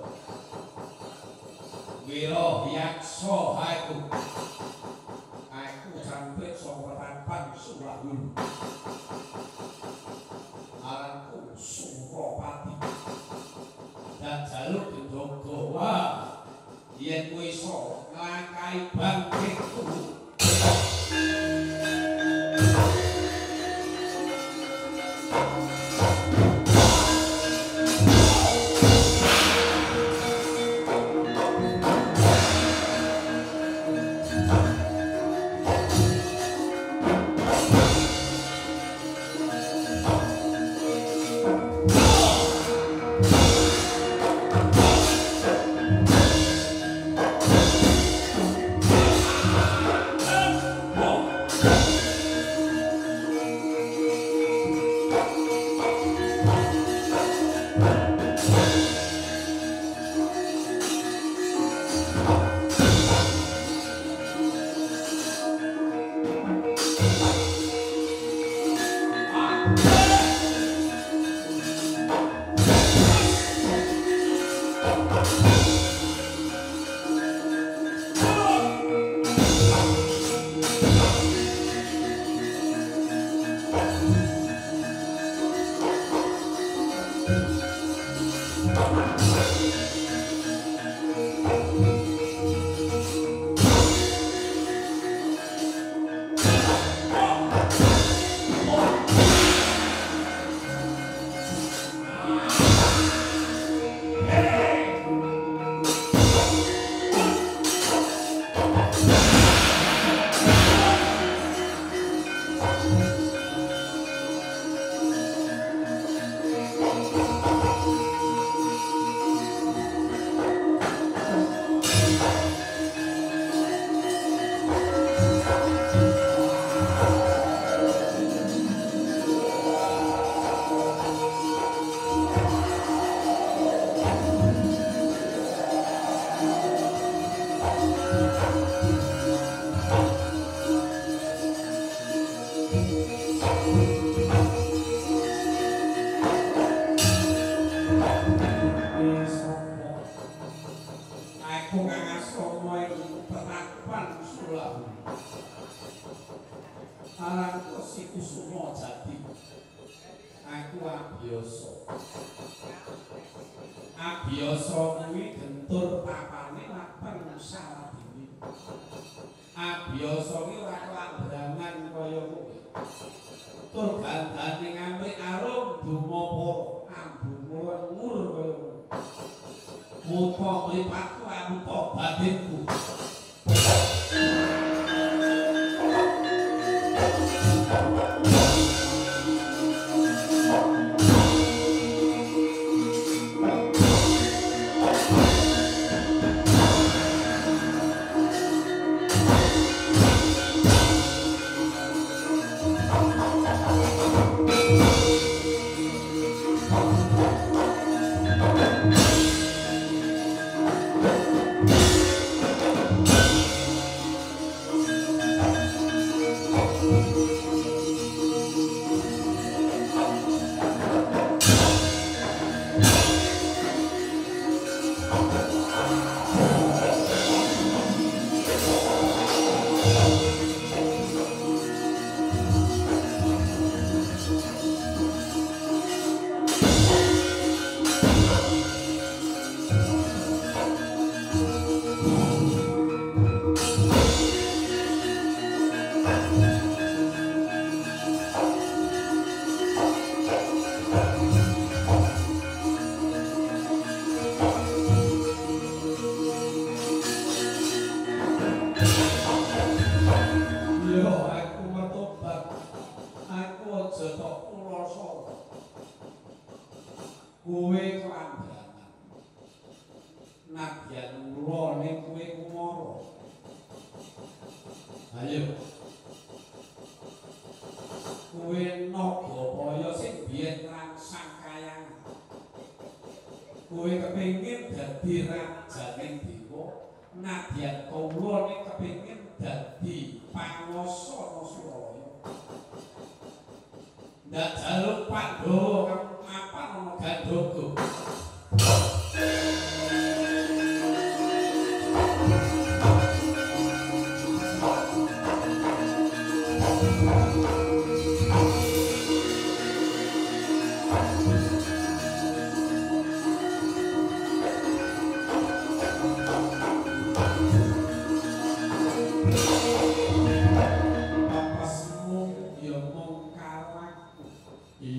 Wiro yakso aku. Aku sampai sopan Sulawun. Aranku Suropati. Dan jaluk Gendogowa. Yen kowe iso nglakai bangkitku. Ndak jaluk Pandhawa kamu apa ana Gandhaga.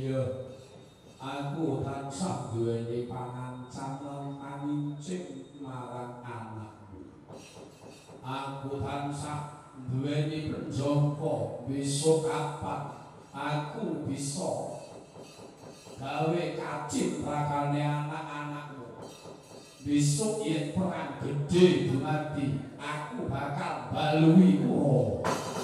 ya aku tansah duweni pangancanan pamincing marang anakku. Aku tansah duweni penjangka besok kapan aku bisa gawe kacimprakane anak-anakmu. Besok yen perang gede dumadi aku bakal balui kowe.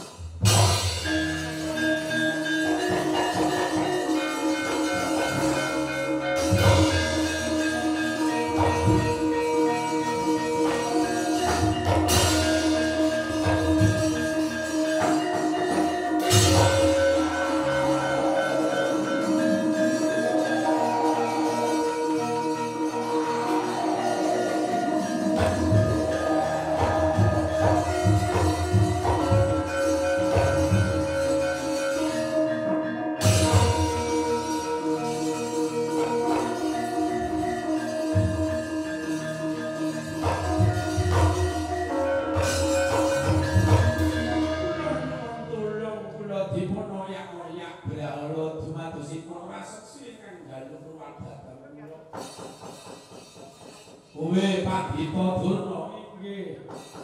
Kowe Pak Dito Durna nggih.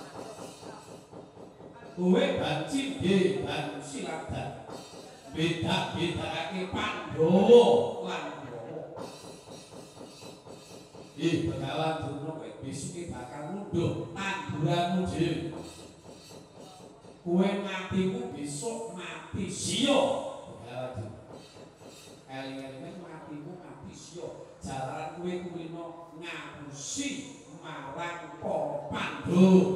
Kowe banci nggih ban siladan. Beda-bedakake Pandhawa lan Kurawa. Ih, Begawan Durna kowe besok bakal nunduk tanduranmu dhewe. Kowe matimu besok mati sia. Begawan Durna. Eling-eling matimu mati sia. Jalaran kowe kulino ngapusi marang para Pandhawa.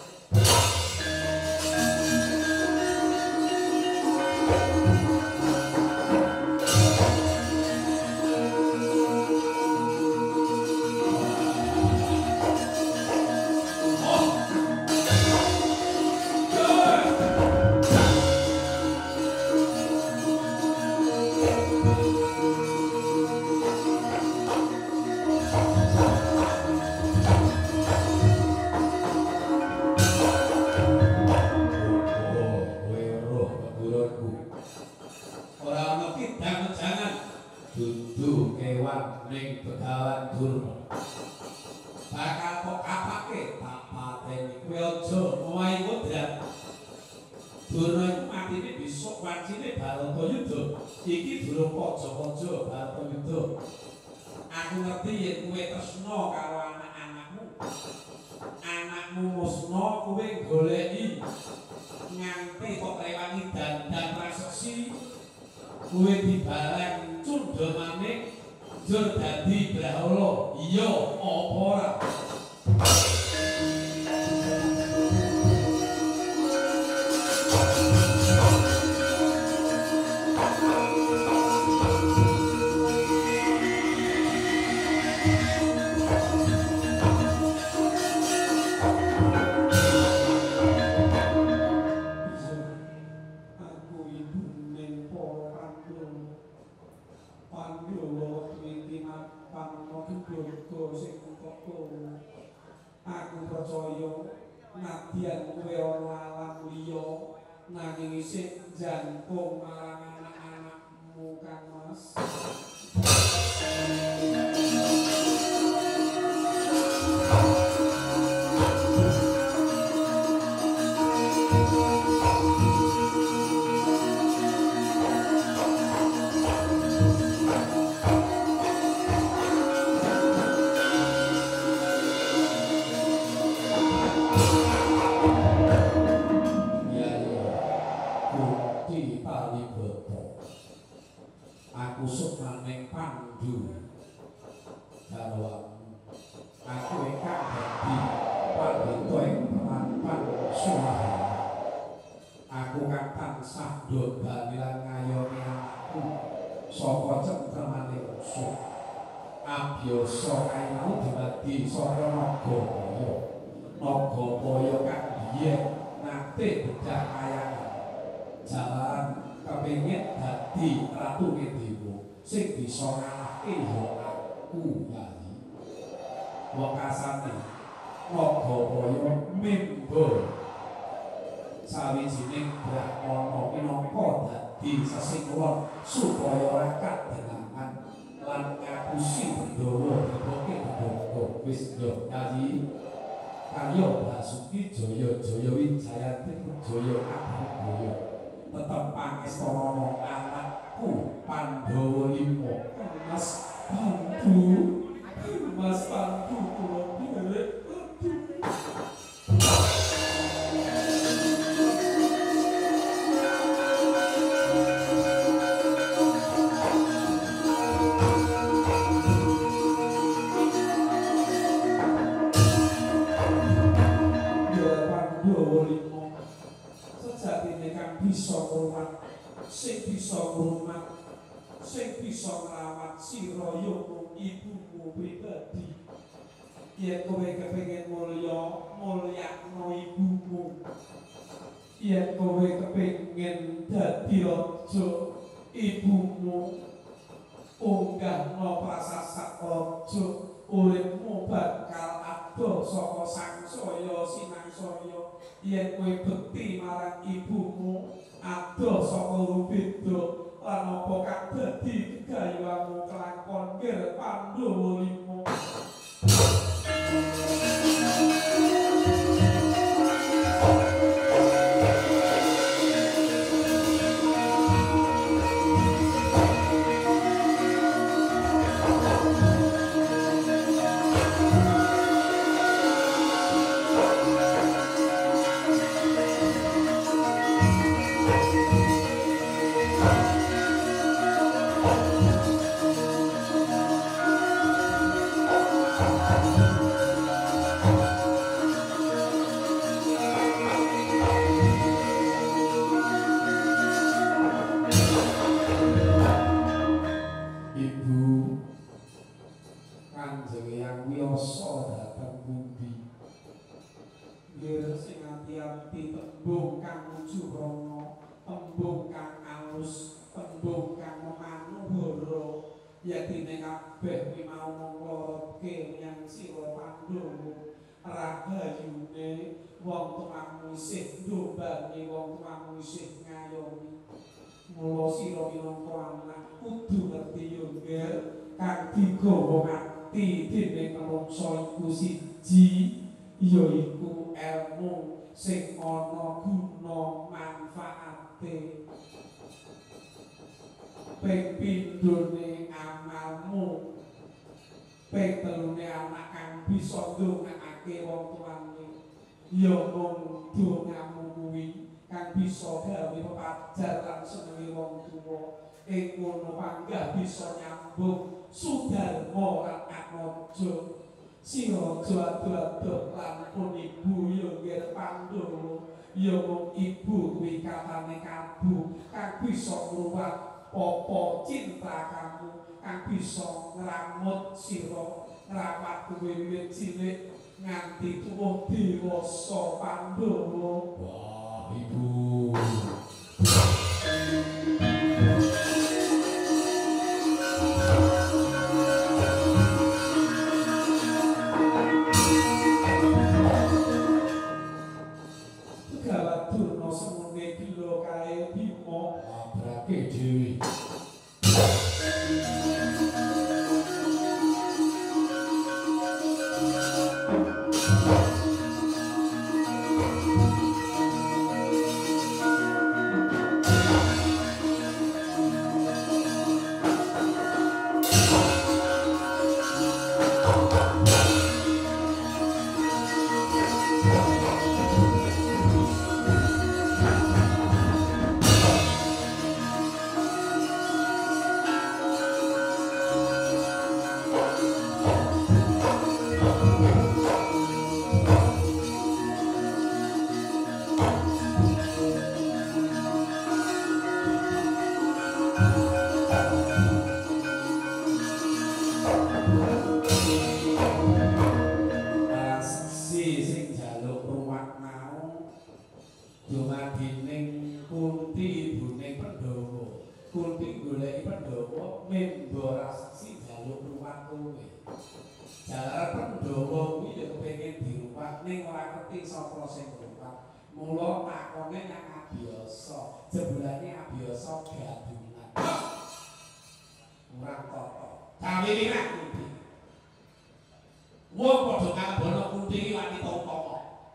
Ning Begawan Durna bakal kok apake tak pateni kowe aja ngowahi kodrat. Durna iku matine besok wancine Baratayuda. Iki durung kaja-kaja Baratayuda. Aku ngerti yen kowe tresna karo anak-anakmu. Anakmu musna kowe goleki nganti kok rewangi dandan praseksi. Kowe dibareng cundha manik jur dadi brahala, iya apa ora? Aku percaya nadyan kowe ana alam liya nanging isih jantung marang anak-anakmu Kang Mas. Aku sok maning pandu garwamu. Aku ingkang dadi pandhita ing papan sumaha. Aku kang tansah ndodani lan ngayomi anakku saka cengkremane musuh. Abiyasa kae mau dumadi saka Nagapaya. Nagapaya kang biyen nate bedah kayangan. Jalan kepengin dadi ratune dewa sing bisa ngalahke ya aku Yayi. Wekasane Nagapaya mimba sawijining brahmana minangka di sesingkulon supaya ora kadenangan lan ngapusi Pandhawa dipoke Pandhawa wis yo kaji Karya Basuki Jaya Jaya Wijayati Jaya Abdaya tetep pangestana anakku Pandhawa lima Mas Pandu Mas Pandu kula dherek bisa ngrumat sing bisa ngrumat sing bisa ngrawat sira yono ibumu pribadi yen kowe kepengin mulya mulyakno ibumu yen kowe kepengin dadi raja ibumu unggahno prasasat raja uripmu bakal adoh saka sangsaya sinangsaya yen kowe bekti marang ibumu adoh saka rubeda lan apa kang dadi gegayuhanmu kelakon Ger Pandhawa lima yatine kabeh kuwi mau nglorotke menyang sira Pandhawa rahayune wong tuamu isih ndombani wong tuamu isih ngayomi mula sira minangka anak kudu ngerti yo Ger kang digawa ati dening manungsa iku siji yaiku ilmu sing ana guna manfaate ping pindhone amalmu ping telune anak kang bisa ndongakake wong tuane ya mung dongamu kuwi kang bisa gawe pepajar lan senenge wong tuwa ing kono panggah bisa nyambung sudarma lan atmaja sira ado-ado lan pun ibu ya Ger Pandhawa ya mung ibu kuwi katane kalbu kang bisa ngruwat popo cinta kamu kang bisa ngramut sira ngrawat kowe wiwit cilik nganti tuwa dewasa Pandhawa. Wah, Ibu. Gawat durna semune gila kae Bima abrake dhewe. Mula takone nyang biasa jebulane biasa gadulan kurang tata gawe lirak kunti wong padha ngalabono kunti iki wanita utama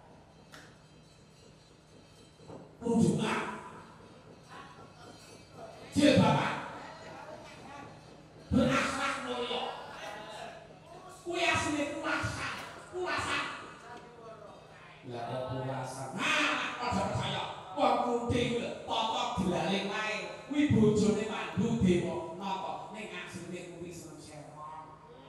ujungan jilbaban berakhlak mulya kuwi asline kuasa kuasa lah kok kuasa nah padha percaya wong kunti kuwi tata dilaling wae kuwi bojone Pandu Dewa napa ning asline kuwi seneng serong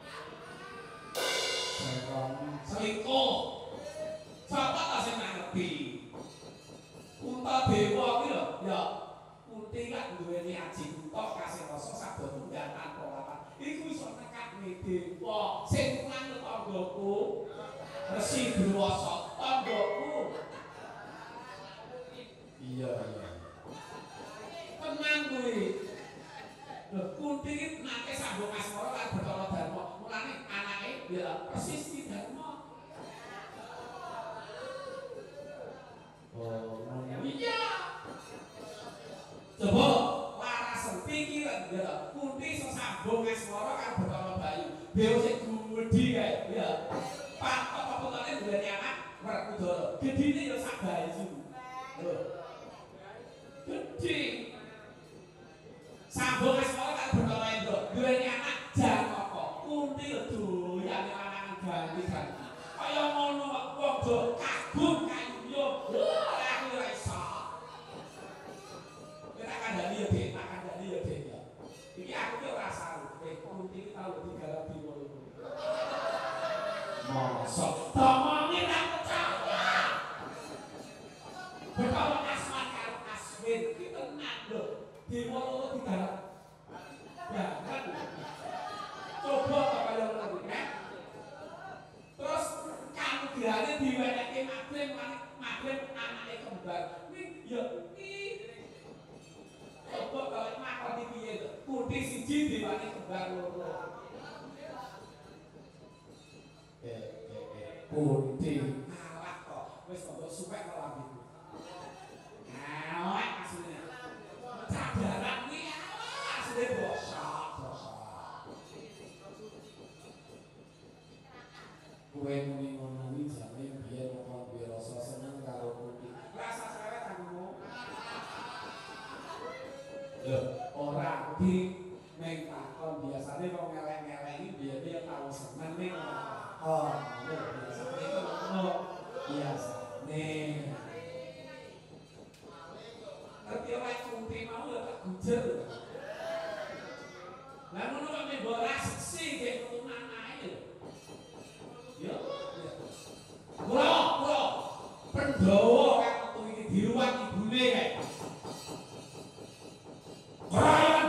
serong selingkuh sapa ta sing ngerti Kunta Dewa kuwi lho ya Kunti kan duweni aji kunta kasih rasa sabda tunggal tanpa lawan iku iso nekakne dewa sing nang tanggaku Resi Durwasa tanggaku iya iya tenang kuwi lho Kunti iki nate sambung asmara lan Bathara Darma mulane anake ya persis Ki Darma oh iya coba laras pikir ya Kunti sesambung asmara karo Bathara Bayu dewa sing gedhi kae ya pak apa putane duweni anak Werkudara gedine ya sak bayu lho gedhi sambung asmara karo Bathara Indra duweni anak Janaka Kunti lho doyane lanang ganti-ganti kaya ngono kok wong do kagum kayuya ora aku ora iso ora kandhani ya Dik tak kandhani ya Dik ya iki aku ki ora saru eh Kunti ki tau digarapi ngono masa tamange ra percaya betapa asmat karo aswin ki tenan lho dewa loro digarap ya kan coba kaya ngono nek terus kanugrahane diwenehke Magrib Magrib anake kembar kuwi ya iki coba kaya makoni piye to Kunti siji dewane kembar loro eh eh Kunti ngalah kok wis kok suwek kok lambiku awak asline cadaran kuwi asline bosok bosok kowe muni ngono kuwi jane biyen kok duwe rasa seneng karo Kunti rasa srewet kanggo lho ora di ning takon biasane wong ngelek-ngeleki biyen ya tau seneng ning oh biasane itu ngono biasane tapi ora Kunti mau ya tak gujer lah ngono kok nek ora seksi gek keturunan ae ya kula kula Pandhawa kan metu iki diruwat ibune kae Brian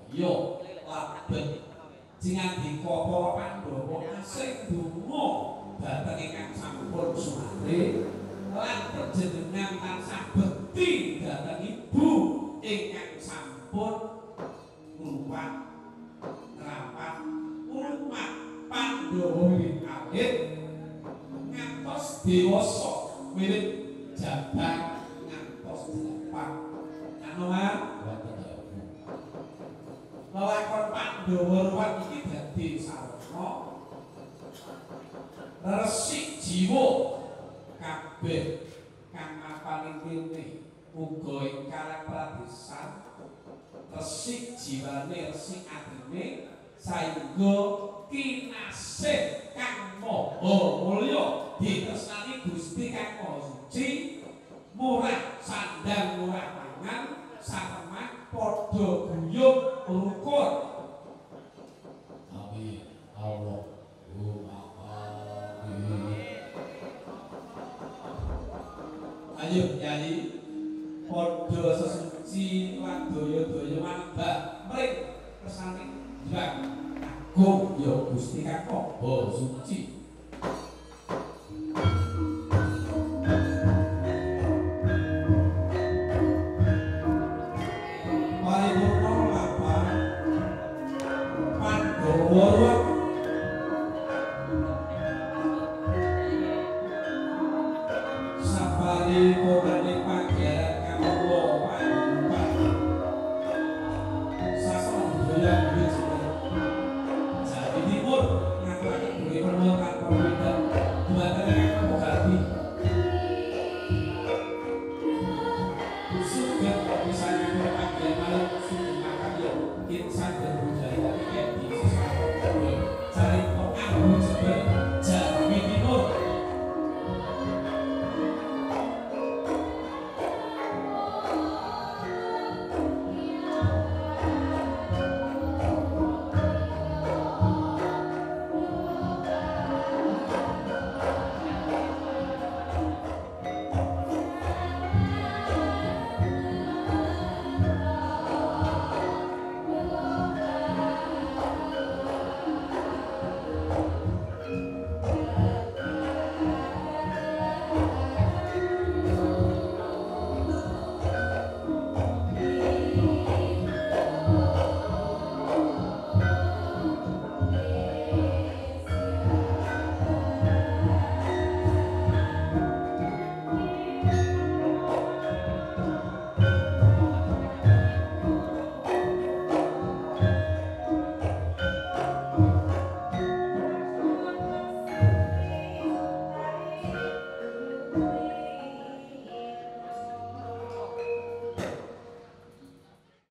yo labet jingan para Pandhawa sing donga dhateng ingkang sampun sumare lan panjenengan tansah bekti dhateng ibu ingkang sampun ngrupat ngrapat umat Pandhawa wiwit alit ngantos dewasa wiwit jabang ngantos delapan anoman lelakon Pandhawa ruwat iki dadi sarana resik jiwa kabeh kang mapaning kene uga ing karang pradesan resik jiwane resik atine saengga kinasih kang maha mulya ditresnani Gusti kang maha suci murah sandang murah pangan satemah padha guyub rukun amin Allah ayo nyanyi padha sesuci lan daya-daya manembah mring kersane jang agung ya Gusti kang maha suci Inside the